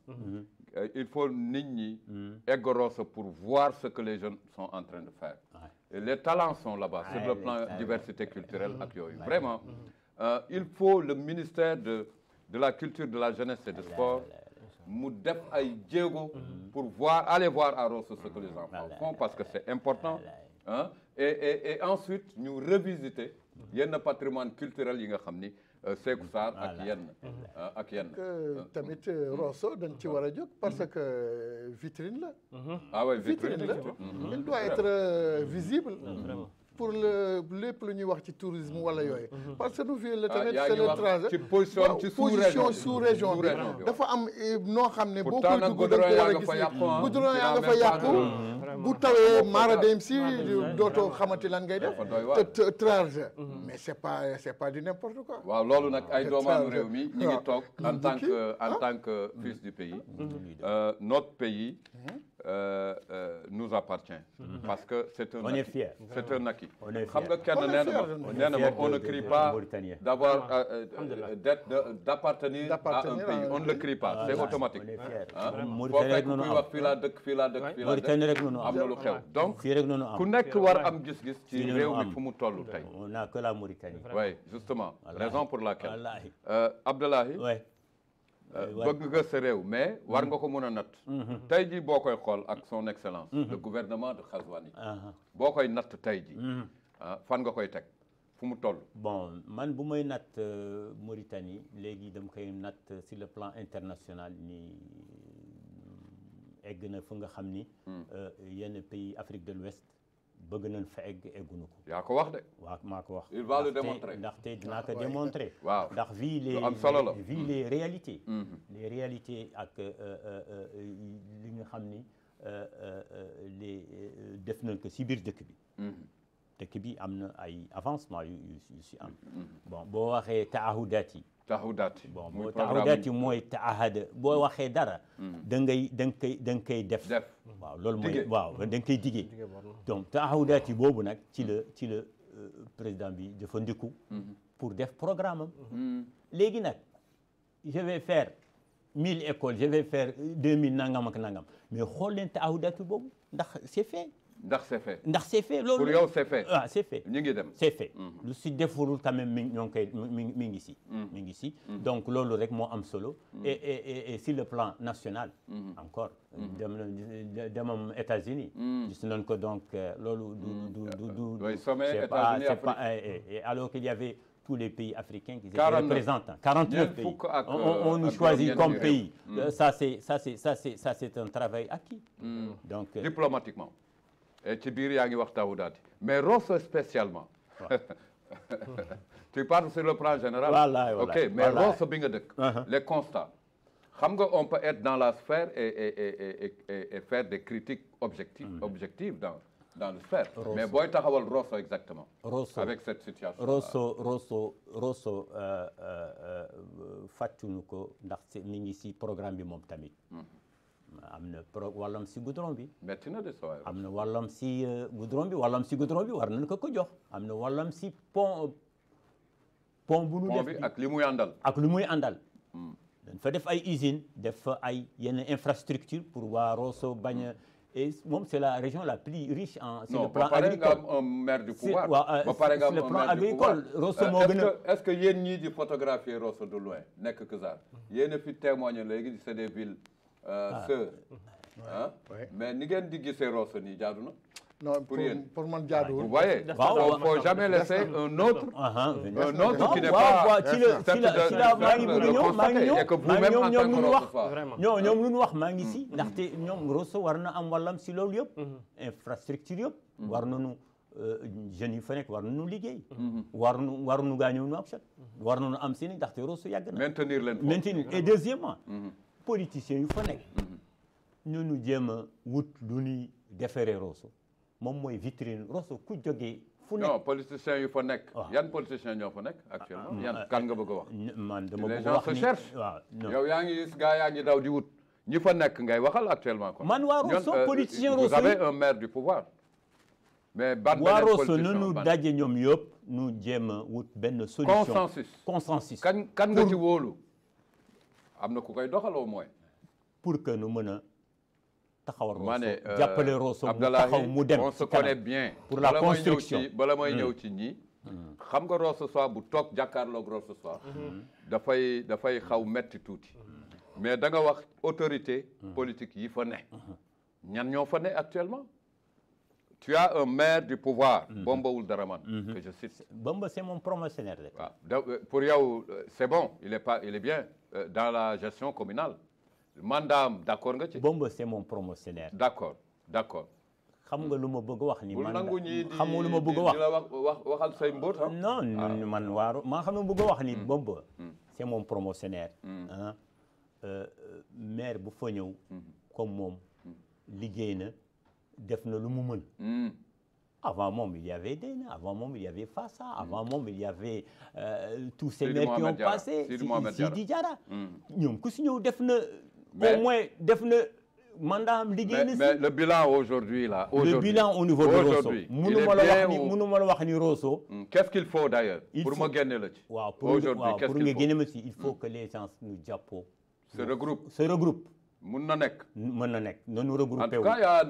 il faut nit ñi egg Rosso pour voir ce que les jeunes sont en train de faire. et les talents sont là-bas sur le plan diversité culturelle ak yooyu vraiment il faut le ministère de la culture de la jeunesse et du sport mu def ay jéego pour aller voir à Rosso ce que les enfants font parce que c'est important hein et ensuite ñu revisiter yenn patrimoine culturel yi nga xam ni Sékou Sarr ak yenn tamit Rosso dañ ci war a jóg parce que vitrine la ah oui vitrine la il doit être visible pour lépp lu ñuy wax ci tourisme wala yooyu parce que nu fii la tamit c'est le transit ci position sous-région bi dafa am noo xam ne boo koy dugg da nga ko war a gis goudron yaa nga fa yàqu bu tawee maara dem si dootoo xamante lan ngay def te trajet mais c'est pas du n'importe quoi waaw loolu nag ay doomaanu réew mi ñi ngi toog en tant que fils du pays notre pays nous appartient parce que c'est un acquis xam nga kenn nee na ma on ne crie pas d'avoir d'appartenir à un pays on ne le crie pas c'est automatique boo fekk kuy wax fii laa dëkk am na lu xew donc ku nekk war am gis-gis ci réew mi fu mu toll tey on n'a que la Mauritanie oui justement raison pour laquelle Abdoulaye bëgg nga sa réew mais war nga ko mën a natt tey jii boo koy xool ak son excellence le gouvernement de Ghazouani boo koy natt tey jii fan nga koy teg fu mu toll bon man bu may natt Mauritanie léegi dama koy natt sur le plan international ni egg na fu nga xam ni yenn pays Afrique de l'Ouest bëgg nañ fa eggunu ko. yaa ko wax de. waaw maa ko wax. il va le démontrer ndaxte dinaa ko démontrer. waaw ndax vu les réalités. les réalités ak li nga xam ni def nañ ko si biir dëkk bi. dëkk bi am na ay avancement yu si am. bon boo waxee taahudaat yi. bon boo taahudaat yi mooy taahada boo waxee dara. da nga koy def. waaw loolu mooy waaw da nga koy diggee. donc taahudaat yi boobu nag ci la président bi dafa ndiku pour def programme am. léegi nag je vais faire 1000 écoles je vais faire 2000 nangam ak nangam mais xool leen taahudaat boobu ndax c'est fait. ndax c'est fait loolu pour yow c'est fait ah c'est fait ñu ngi dem c'est fait lu si defurul quand même ñoo ngi koy mi ngi si donc loolu rek moo am solo et sur le plan national encore demam États-Unis gis nañ ko donc loolu du sommet c'est pas alors qu'il y avait tous les pays africains qui étaient représentants 49 pays on nous choisit comme pays ça c'est un travail acquis donc diplomatiquement ci biir yaa ngi wax taahudaat yi mais Rosso spécialement tu parles sur le plan général voilà ok mais Rosso bi nga dëkk les constats xam nga on peut être dans la sphère et faire des critiques objectives dans le sphère mais booy taxawal Rosso exactement avec cette situation Rosso fàttunu ko ndax mi ngi si programme bi moom tamit am na wàllam si goudron bi. métti na de sooy. am na wàllam si goudron bi war nañu ko jox. am na wàllam si pont bu nu def bi ak li muy àndal. dañ fa def ay usines def fa ay yenn infrastructure pour waa Rosso bañ a et moom c'est la région la plus riche sur le plan agricole. un maire du pouvoir. ba pare nga am le plan agricole Rosso moo gën a. est-ce que yéen ñii di photographier Rosso de loin nekk Kizar yéen a fi témoigner léegi c'est des villes. sœur mais ni ngeen di gisee Rosso nii jaadu na. non pour man jaaduwul. vous voyez il faut jamais laisser un autre qui n'est pas ci la maa ngi bëgg ñëw maa ngi ñëw ñoom lu ñu wax maa ngi si ndaxte ñoom Rosso war na am wàllam si loolu yëpp infrastructure yëpp war nañu jeunes yi fa nekk war nañu liggéey war nañu gaañoo nu ak war nañu am si ni ndaxte Rosso yàgg na maintenir et deuxièmement politiciens yu fa nekk ñu jéem a wut lu ñuy defaree Rosso moom mooy vitrine Rosso ku jógee fu nekk. non politiciens yu fa nekk. yan politiciens ñoo fa nekk actuellement. yan kan nga bëgg a wax. man dama les bëgg gens wax se ni cherchent. waaw yow yaa ngi gis gaa yaa ngi daw di wut ñi fa nekk ngay waxal actuellement quoi. man waa Rosso politicien vous Rosso avez un maire du pouvoir. mais ban waa beneen Rosso politicien nu daje ñoom yëpp nu jéem a wut benn solution. consensus. kan nga ci wóolu. am na ku koy doxal au moins. pour que nu mën a taxawal ma ne Rosso jàppale Rosso mu taxaw mu dem on se connaît bien. pour la construction bala may ñëw ci ñi. xam nga Rosso Soir bu toog jàkkaarloog Rosso Soir. dafay xaw metti tuuti. mais da nga wax autorité politique yi fa ne ñan ñoo fa ne actuellement tu as un maire du pouvoir Bomba Ould Daraman que je cite. Bomba c'est mon promotionnaire rek. waaw donc pour yow c'est bon il est bien dans la gestion communale mandaam d'accord nga ci. Bomba c'est mon promotionnaire. d'accord xam nga lu ma bëgg a wax ni man xam nga lu ma bëgg a wax di la waxal say mbóot non man waaru maa xam ne bëgg a wax ni Bomba c'est mon promotionnaire maire bu fa ñëw comme moom liggéey na def na lu mu mën avant moom il y avait Deyna avant moom il y avait Fassa avant moom il y avait tous ces maires qui ont passé Sidi Diarra ñoom ku si ñëw def na au moins def na mandat am liggéey na si mais le bilan aujourd'hui là. le bilan au niveau de Rosso mënuma la wax ni Rosso. qu'est-ce qu'il faut d'ailleurs. pour ma génne la ci. waaw pour nga génne ma si il faut que les gens ñu jàppoo. se regroupe. mën na nekk. nanu regroupé en tout cas y a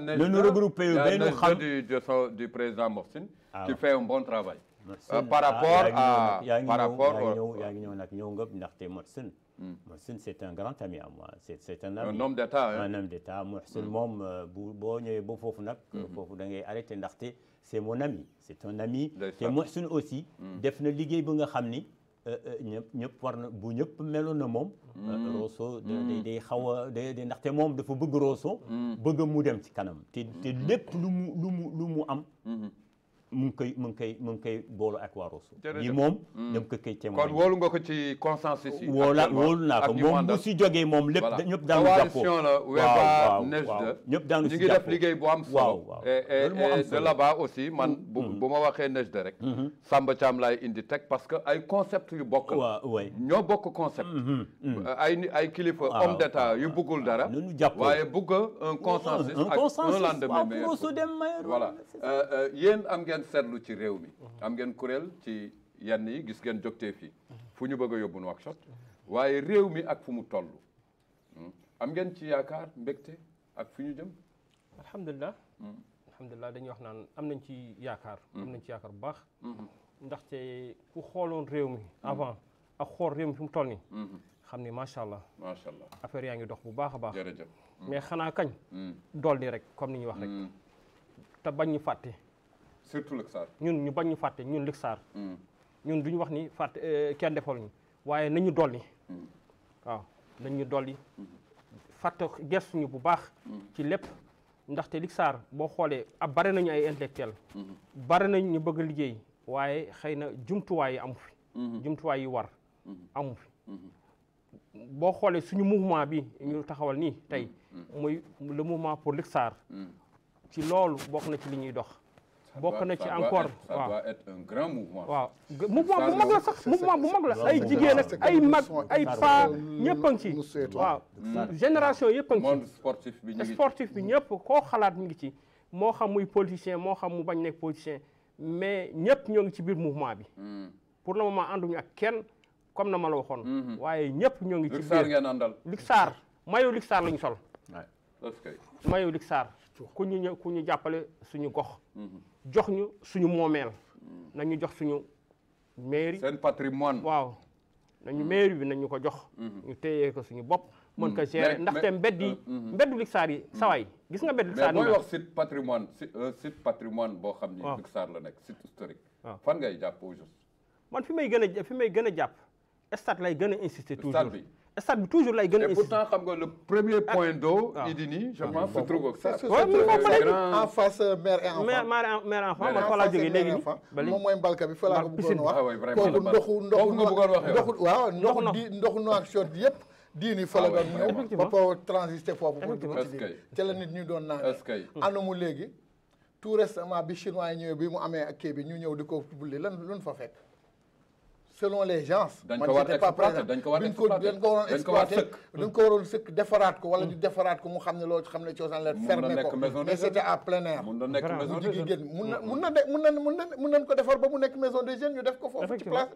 Nejda du président Mohsin. qui fait un bon travail. par rapport yaa ngi ñëw nag ñëw nga ndaxte Mohsin. Mohsin c'est un grand ami à moi c'est un ami. un homme d'état un homme d'état Mohsin moom boo ñëwee ba foofu nag. foofu da ngay arrêté ndaxte c'est mon ami c'est un ami. te Mohsin aussi. def na liggéey ba nga xam ni ñëpp war na bu ñëpp meloon na moom. Rosso day xaw a day ndaxte moom dafa bëgg Rosso. bëgg mu dem ci kanam te lépp lu mu am. mu ngi koy boolu ak waa Rosso. lii moom dem ko koy témoigner. kon wóolu nga ko ci consensus yi. wóolu naa ko moom bu si jógee moom lépp ñëpp daanu jàppoo. coalition la Weva Nejda ñëpp daanu si ñu ngi def liggéey bu am solo. et de là-bas aussi man bu ma waxee Nejda rek. Samba Thiam laay indi teg parce que ay concept yu bokk la. ñoo bokk concept. ay kilifa homme d'état yu bëggul dara. waaye bëgg un consensus ak un lendemain meilleur. voilà yéen am ngeen seetlu ci réew mi am ngeen kuréel ci yenn yi gis ngeen jógtee fii fu ñu bëgg a yóbbu Nouakchott waaye réew mi ak fu mu toll am ngeen ci yaakaar mbégte ak fu ñu jëm. alhamdulilah dañuy wax naan am nañ ci yaakaar. am nañ ci yaakaar bu baax. ndaxte ku xooloon réew mi avant ak xool réew mi fi mu toll nii. xam ni macha allah. affaire yaa ngi dox bu baax a baax. jërëjëf mais xanaa kañ. dool ni rek comme ni ñuy wax rek. te bañ ñu fàtte. surtout Lixaar ñun ñu bañ ñu fàtte ñun Lixaar ñun duñu wax ni fàtte kenn defal ñu waaye nañu dolli waaw nañu dolli fàtte gestuñu bu baax ci lépp ndaxte Lixaar boo xoolee bare nañu ay intellectuel bare nañu ñu bëgg liggéey waaye xëy na jumtuwaay yi amu fi jumtuwaay yi war amu fi boo xoolee suñu mouvement bi ñu taxawal nii tey muy le mouvement pour Lixaar ci loolu bokk na ci li ñuy dox bokk na ci encore ça doit être un grand mouvement. waaw mouvement bu mag la sax mouvement bu mag la ay jigéen ak ay mag ay paa ñëpp a ngi ci waaw génération yëpp a ngi ci monde sportif bi ñu ngi ci sportif bi ñëpp koo xalaat mi ngi ci moo xam muy politicien moo xam mu bañ nekk politicien mais ñëpp ñoo ngi ci biir mouvement bi pour le moment ànduñu ak kenn comme na ma la waxoon waaye ñëpp ñoo ngi ci biir Lixaar ngeen àndal Lixaar mayu Lixaar lañu sol mayu Lixaar ku ñu jàppale suñu gox jox ñu suñu moomeel nañu jox suñu mairie seen patrimoine waaw nañu mairie bi nañu ko jox ñu téyee ko suñu bopp mën ko gérer ndaxte mbeddu Lixaar yi sawaay gis nga mbeddu Lixaar mais mooy wax site patrimoine boo xam ni Lixaar la nekk site historique fan ngay jàpp au juste man fi may gën a jàpp stade lay gën a insister toujours stade bi toujours lay gën a. et pourtant xam nga le premier point d'eau Idini je pense se trouve en face mère et enfant. mère enfant man fa laa jógee léegi nii. moom mooy mbalka bi fa laa ko bëggoon wax. kooku ndoxu Nouakchott yëpp. diini fa la doon ñëw ba po transité foofu. te la nit ñu doon naan. anamu léegi tout récemment bi chinois yi ñëwee bi mu amee ak kii bi ñu ñëw di ko publier lan fa fekk. selon les gens. dañ ko war exploiter dañ ko waroon sëkk defaraat ko wala ñu defaraat ko mu xam ne loolu xam ne cosaan la fermé ko mais c'était à plein air. mun na nekk maison des jeunes mun nañ ko defar ba mu nekk maison des jeunes ñu def ko foofu ci place bi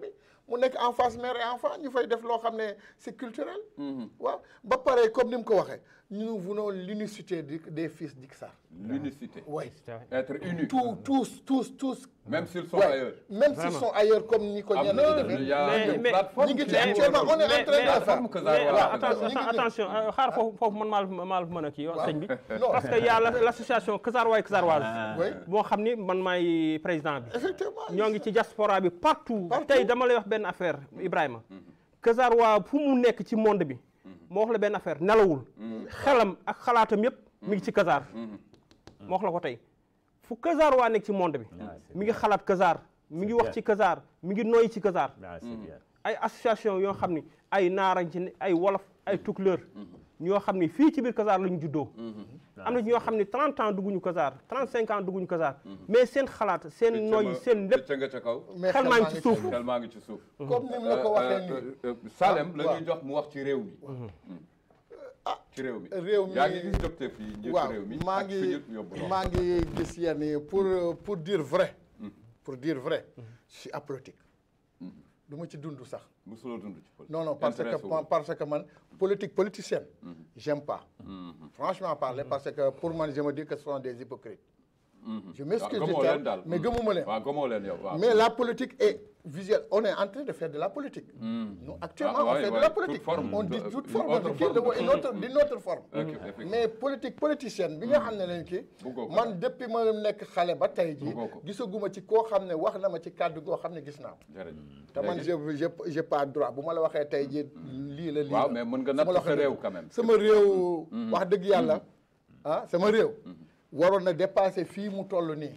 mu nekk en face mère et enfant ñu fay def loo xam ne c'est culturel. waaw ba pare comme ni mu ko waxee nous voulons l'unicité des fils d'Iksar. L'unicité. Oui. Être unis. Tous. Même s'ils sont ailleurs. Même s'ils sont ailleurs comme ni ko ñenn il y a une plateforme. Actuellement on est en train de faire. Attention xaar foofu man maa mën a kii sëñ bi. parce que y a l'association Kazarois Kazaroises. boo xam ni man maay président bi. effectivement ñoo ngi ci diaspora bi partout. tey dama lay wax benn affaire Ibrahima. Kazarois fu mu nekk ci monde bi. moo wax la benn affaire nelawul. xelam ak xalaatam yëpp mi ngi ci Kazar. moo wax la ko tey fu Kazar waa nekk ci monde bi. mi ngi xalaat Kazar mi ngi wax ci Kazar mi ngi noyyi ci Kazar. ay association yoo xam ni ay naarañ ci ay wolof ay tukulóor ñoo xam ni fii ci biir Kazar lañu juddoo. am na ñoo xam ni 30 ans dugguñu Kazar 35 ans dugguñu Kazar. mais seen xalaat seen noyyi seen lépp. xel maa ngi ci suuf xel maa ngi ci suuf. comme ni mu la ko waxee nii. Salem la ñuy jox mu wax ci réew mi. ci réew mi yaa ngi gis docteur fii njiitu réew mi maa ngi gis yenn yi pour dire vrai. pour dire vrai je suis apolitique. du ma ci dund sax. musuloo dund ci politique. non parce que man politicienne. j'aime pas. franchement parler parce que pour man je me dis que ce sont des hypocrites. je m'excuse du terme mais gëmuma leen. waaw gëmoo leen yow waaw. mais la politique est visuelle on est en train de faire de la politique. nous actuellement on fait de la politique. on dit toute forme de kii d'une autre forme. mais politicienne bi nga xam ne lañ kii. man depuis ma nekk xale ba tey jii. gisaguma ci koo xam ne wax na ma ci kàddu goo xam ne gis naa ko. te man j'ai pas droit bu ma la waxee tey jii lii la lii la. waaw mais mën nga natt sa réew quand même. sama réew. wax dëgg yàlla sama réew. waroon na dépasser fii mu toll nii.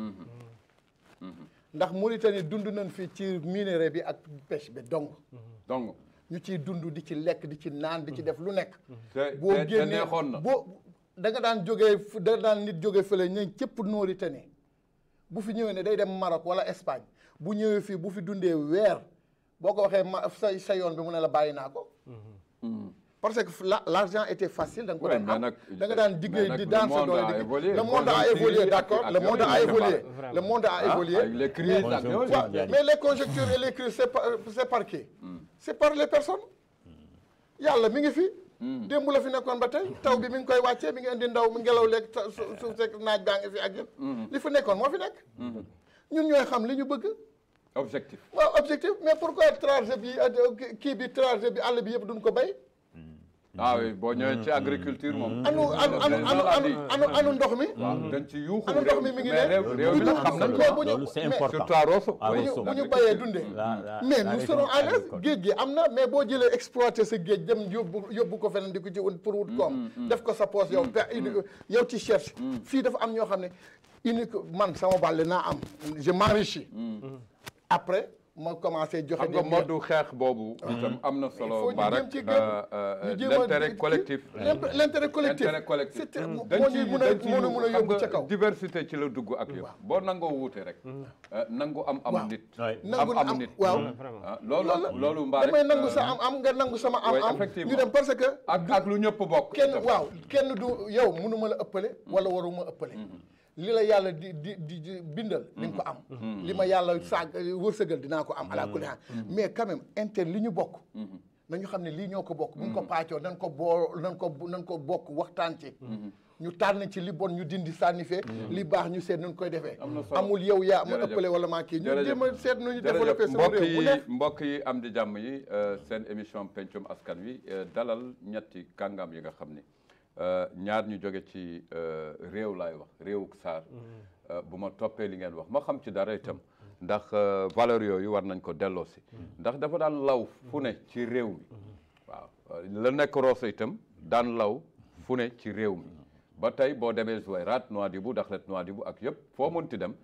ndax Mauritanie dund nañ fii ci minerai bi ak pêche bi donc ñu ciy dund di ci lekk di ci naan di ci def lu nekk. boo génnee boo da nga daan jógee da daan nit jógee fële ñu cëpp Mauritanie bu fi ñëwee ne day dem Maroc wala Espagne bu ñëwee fii bu fi dundee weer boo ko waxee sa yoon bi mu ne la bàyyi naa ko. parce que l'argent était facile da nga ko daan am da nga daan liggéey di daan sa doole le monde a évolué d'accord le monde a évolué le monde a évolué mais les conjonctures et les crises c'est par qui c'est par les personnes yàlla mi ngi fi démb la fi nekkoon ba tey taw bi mi ngi koy wàccee mi ngi indi ndaw mi ngelaw leeg suuf seeg naaj baa ngi fi ak yëpp li fi nekkoon moo fi nekk ñun ñooy xam li ñu bëgg objectif waaw objectif mais pourquoi trajet bi kii bi trajet bi àll bi yëpp duñ ko béy oui boo ñëwee ci agriculture moom. anu ndox mi. dañ ci yuuxu anu ndox mi mi ngi ne. réew mi xam nañ ko loolu c'est important surtout à Rosso. bu ñu bayee dundee. mais nous serons à l'aise géej gi am na mais boo jëlee exploiter sa géej dem yóbbu ko feneen di ko ci pour wut koom. def ko sa poche yow yow ci cherche. fii dafa am ñoo xam ne unique man sama bàlle naa am je m'enrichis. après. ma commencé joxe des mode xeex boobu. itam am na solo Barak l'intérêt collectif. l'intérêt collectif dañ ci mën a yóbbu ca kaw. diversité ci la dugg ak yow. boo nangoo wuute rek. nangu am nit. am nit. waaw loolu Barak damay nangu sa am nga nangu sama am. ñu dem parce que. ak lu ñëpp bokk. kenn du yow mënuma la ëppale. wala waruma ëppale. li la yàlla di bindal di nga ko am li ma yàlla wërsëgal dinaa ko am ala kulli haal mais quand même li ñu bokk nañu xam ne lii ñoo ko bokk bu ñu ko paccoo nan ko bokk waxtaan ci ñu tànn ci li bon ñu dindi sànni fee li baax ñu seet nuñ koy defee amul yow yaa ma ëppale wala maa kii ñu jéem a seet nuñu développé sama réew bu nekk mbokk yi am di jàmm yi seen émission pencum askan wi dalal ñetti kàngam yi nga xam ni ñaar ñu jóge ci réew laay wax réewuk Saar bu ma toppee li ngeen wax ma xam ci dara itam ndax valeur yooyu war nañ ko delloosi ndax dafa daan law fu ne ci réew mi waaw la nekk Rosso itam daan law fu ne ci réew mi ba tey boo demee Zouérate Nouadhibou Dakhlet Nouadhibou ak yëpp foo mënti dem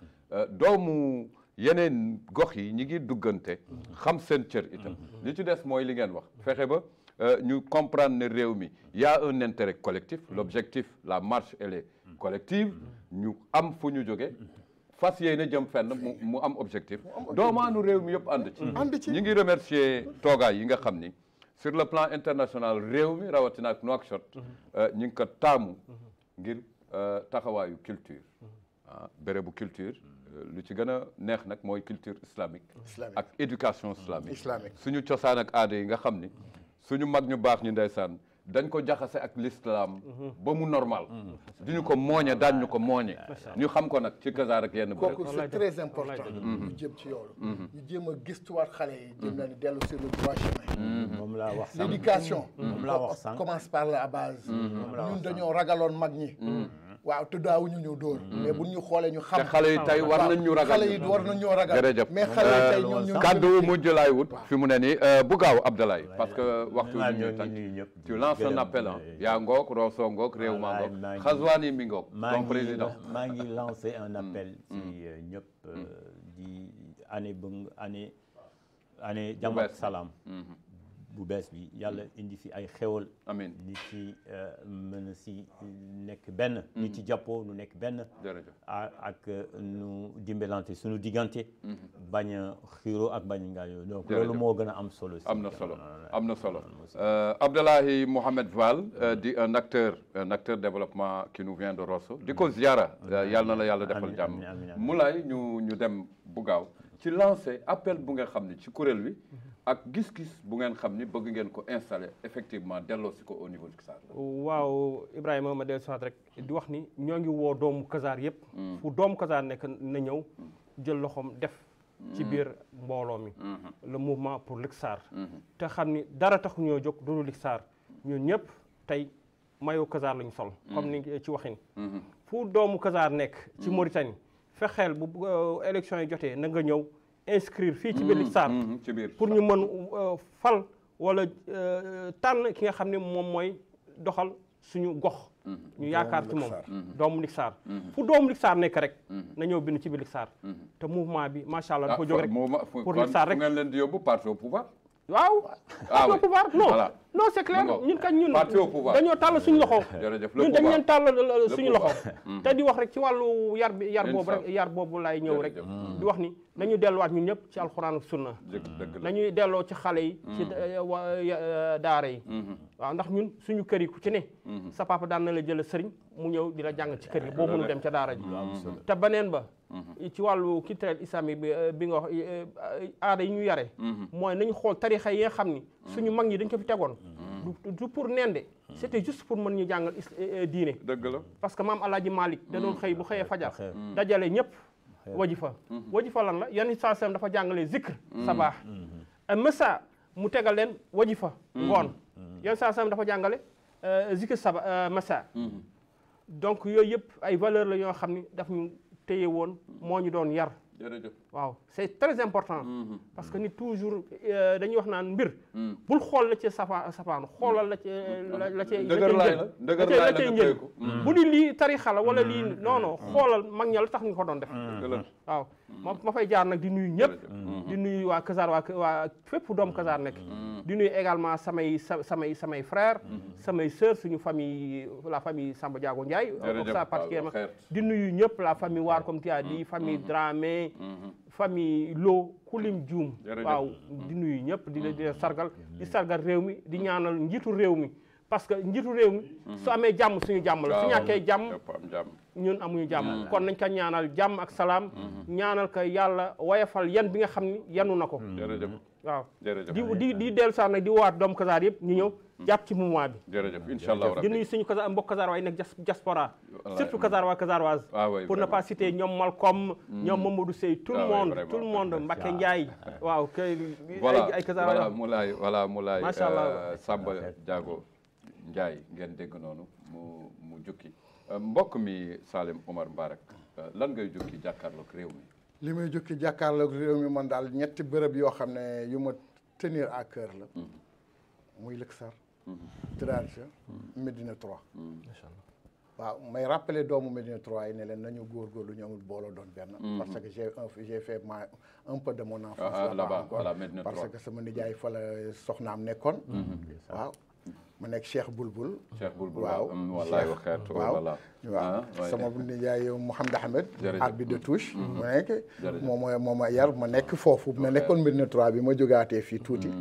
doomu yeneen gox yi ñi ngi duggante xam seen cër itam li ci des mooy li ngeen wax fexe ba ñu comprendre ne réew mi y a un intérêt collectif l'objectif la marche elle est collective ñu am fu ñu jóge fas yéene jëm fenn mu am objectif doomaanu réew mi yëpp ànd ci ñi ngi remercier toogaay yi nga xam ni sur le plan international réew mi rawatina ak Nouakchott ñi ngi ko taamu ngir taxawaayu culture bérébu culture lu ci gën a neex nag mooy culture islamique ak éducation islamique suñu cosaan ak aada yi nga xam ni suñu mag ñu baax ñu ndeysaan dañ ko jaxase ak l'islam ba mu normal duñu ko mooñe daañ ñu ko mooñe ñu xam ko nag ci kasaar ak yenn kooku c'est très important ñu jëm ci yoolu ñu jéem a gëstuwaat xale yi jëm na ni dellu sur le droit chemin moom laa wax l'éducation moom laa wax sànq commence par la base ñun dañoo ragaloon mag ñi waaw te daawuñu ñu dóor mais bu ñu xoolee ñu xam te xale yi tey war nañ ñu ragal xale yi war nañ ñoo ragal jërëjëf mais xale yi tey ñoom ñu kàddu mujj laay wut fi mu ne nii bu gaaw Abdoulaye parce que waxtu maa ñu ngi tànk ñëpp tu lances un appel yaa ngoog Rosso ngoog réew maa ngoog Xazwani mi ngoog donc président maa ngi lancé un appel ci ñëpp di année jàmm ak salaam bu bees bi yàlla indi fi ay xéwal amiin nit ci mën a si nekk benn nit ci jàppoo nu nekk benn ak nu dimbalante suñu diggante bañ a xiiroo ak bañ a ngaayoo donc loolu moo gën a am solo si am na solo Abdoulaye Mohamed Vall di un acteur développement qui nous vient de Rosso di ko ziara yàlla na la yàlla defal jàmm Moulay ñu dem bu gaaw ci lancé appel bu nga xam ne ci kuréel wi ak gis-gis bu ngeen xam ni bëgg ngeen ko installer effectivement delloo si ko au niveau du Kasaar. waaw Ibrahima ma dellu siwaat rek di wax ni ñoo ngi woo doomu Kasaar yëpp. fu doomu Kasaar nekk na ñëw jël loxoom def. ci biir mbooloo mi. le mouvement pour l'Iksar. te xam ni dara taxu ñoo jóg du l'Iksar ñun ñëpp tey mayo Kasaar lañu sol. comme ni ci waxin. fu doomu Kasaar nekk. ci Mauritanie fexeel bu élection yi jotee na nga ñëw. inscrire fii ci biir l'Iksar pour ñu mën fal wala tànn ki nga xam ne moom mooy doxal suñu gox ñu yaakaar ci moom doomu l'Iksar fu doomu l'Iksar nekk rek na ñëw bind ci biir l'Iksar te mouvement bi macha allah dafa jóg rek pour l'Iksar rek ngeen leen di yóbbu parti au pouvoir waaw parti au pouvoir non c'est clair ñun kañ ñun dañoo tàll suñu loxo ñun dañ leen tàll suñu loxo te di wax rek ci wàllu yar boobu lay ñëw rek di wax ni nañu delluwaat ñun ñëpp ci alxuraan ak sunna nañuy delloo ci xale yi ci daara yi waaw ndax ñun suñu kër yi ku ci ne sa papa daan na la jël sëriñ mu ñëw di la jàng ci kër yi boo mënu dem ca daara ji te beneen ba ci wàllu culturel islamique bi nga wax aada yi ñu yare mooy nañu xool tarixa yi nga xam ni suñu mag ñi dañ ko fi tegoon du pour nende c'était juste pour mën ñu jàngal diine dëgg la parce que maam Alaaji Malick da doon xëy bu xëyee fajar dajale ñëpp wajifa lan la yan saa sam dafa jàngale zikr sabaax masa mu tegal leen wajifa ngoon yan saa sam dafa jàngale zikr masa donc yooyu yëpp ay valeur la yoo xam ni daf ñu téye woon moo ñu doon yar waaw c'est très important parce que nit toujours dañuy wax naan mbir bul xool la ci safaanu xoolal la ci la cay njëriñ bu di lii tarixa la wala lii non xoolal mag ña la tax nga ko doon def waaw ma fay jaar nag di nuyu ñëpp di nuyu waa Kasaar waa fépp doom Kasaar nekk di nuyu également samay frères samay sœurs suñu famille la famille Samba Diago Ndiaye ça particulièrement di nuyu ñëpp la famille Waar comme tu as dit famille Dramé famille Lo Kulim Dioum waaw di nuyu ñëpp di sargal réew mi di ñaanal njiitu réew mi parce que njiitu réew mi su amee jàmm suñu jàmm la su ñàkkee jàmm ñun amuñu jàmm kon nañ ko ñaanal jàmm ak salaam ñaanal ko yàlla wayafal yan bi nga xam ni yanu na ko waaw di dellu sax nag di waat doomu Kasaar yëpp ñu ñëw jàpp ci mouvement bi jërëjëf inchallah di nuyu suñu Kasaar mbokk Kasaar waay nekk diaspora surtout Kasaar waa Kasaarwaaz pour ne pas citer ñoom Malcolm ñoom Mamadou Sey tout le monde Mbacké Ndiaye waaw kay ay Kasaar Moulay macha allah Samba Diago Ndiaye ngeen dégg noonu mu jukki mbokk mi Salim Omar Mbarak lan ngay jukki jàkkaarloog réew mi li may jukki jàkkaarloog réew mi man daal ñetti bërëb yoo xam ne yu ma tenir à cœur la muy l'Iksar Trarza Médina 3 waaw may rappeler doomu Médina 3 yi ne leen nañu góorgóorlu ñu amul booloo doon benn parce que j'ai fait un peu de mon enfance là-bas encore parce que sama nijaay fa la soxnaam nekkoon waaw ma nekk Cheikh Bulbul waaw wallaay waxeet waaw sama nijaay Mouhamed Ahmed arbitre de touche mu nekk moo ma yar ma nekk foofu ma nekkoon Médina 3 bi ma jógaatee fii tuuti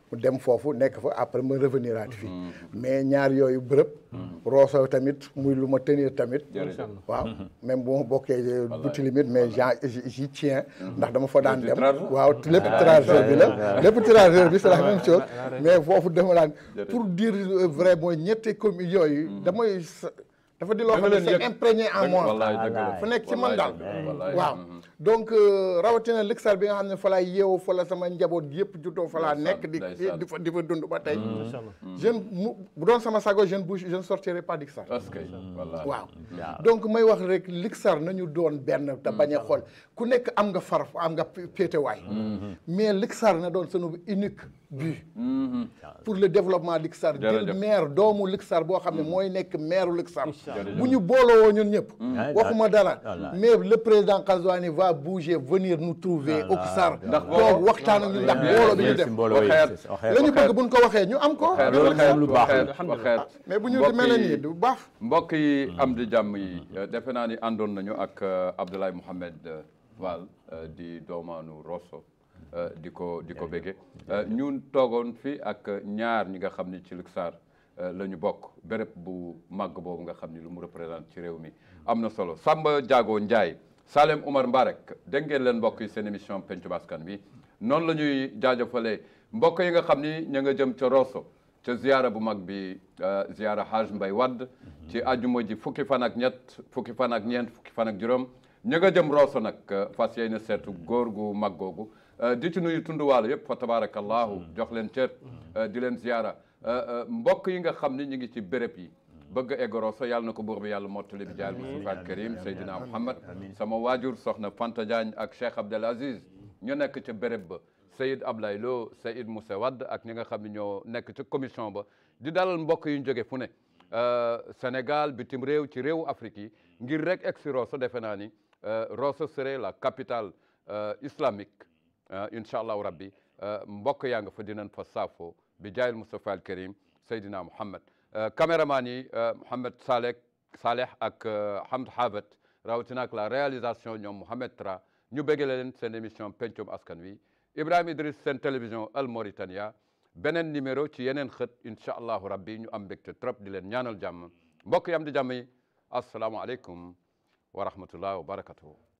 mu dem foofu nekk fa après ma revenir aat fii mais ñaar yooyu bërëb Rosso tamit muy lu ma tenir tamit waaw même bu ma bokkee duti limite mais j'y tiens ndax dama fa daan dem waaw lépp trageur bi la lépp trageur bi c'est la même chose mais foofu dama daan pour dire vrai mooy ñetti communes yooyu damay dafa di loo xam ne c'est imprégné en moi fa nekk ci man daal waaw donc rawatina Lixar bi nga xam ne fa laa yeewu fa la sama njaboot yëpp juddoo fa laa nekk di fa dund ba tey jeune bu doon sama sago je ne sortirai pas Lixar waaw donc may wax rek Lixar nañu doon benn te bañ a xool ku nekk am nga far am nga péetewaay mais Lixar na doon sunu unique but pour le développement Lixar jël maire doomu Lixar boo xam ne mooy nekk maire Lixar bu ñu booloo ñun ñëpp waxuma dara mais le président Kazouani va bouger venir nous trouver au Lixar toog waxtaan ak ñun ndax booloo bi ñu def la ñu bëgg buñ ko waxee ñu am ko lu baax mais bu ñu mel nii du baax mbokk yi am di jàmm yi defe naa ni àndoon nañu ak Abdoulaye Mouhamed Wall di doomaanu Rosso di ko bége ñun toogoon fi ak ñaar ñi nga xam ni ci Lixar la ñu bokk béréb bu màgg boobu nga xam ni lu mu représente ci réew mi am na solo Samba Diago Ndiaye Salem Oumar Mbarek dégg ngeen leen mbokk yi seen émission pencum askan bi noonu la ñuy jaajëfalee mbokk yi nga xam ni ña nga jëm ca Rosso ca ziara bu mag bi ziara Haj Mbay Wadd ci ajuma ji fukki fan ak ñett fukki fan ak ñeent fukki fan ak juróom ña nga jëm Rosso nag fas yéene seetu góor gu mag googu di ci nuyu tunduwaalo yëpp fa tabarakallahu jox leen cër di leen ziara mbokk yi nga xam ni ñu ngi ci béréb yi bëgg a egg Rosso yàlla na ko buur bi yàlla mottali bi jaal Mustafa al Karim Seydina Muhammad sama waajur soxna Fanta Diagne ak Cheikh Abdel Aziz ñu nekk ca béréb ba Seyid Ablaye Lo Seyid Moussa Wade ak ñi nga xam ne ñoo nekk ca commission ba di dalal mbokk yu ñu jóge fu ne Sénégal bitim réew ci réewu Afrique yi ngir rek egg si Rosso defe naa ni Rosso serait la capitale islamique incha allahu rabbi mbokk yaa nga fa dinañ fa saafo bi jaayil Mustafa al Karim Seydina Muhammad caméraman yi Mouhamed Saleh ak Hamd Habat rawatina ak la réalisation ñoom Mouhamed Tra ñu béggale leen seen émission pencum askan wi Ibrahima Idriss seen télévision Al Mauritania beneen numéro ci yeneen xët incha allahu rabbi ñu am mbégte trop di leen ñaanal jàmm mbokk yi am di jàmm yi asalaamualeykum wa rahmatullah wa barakatuhu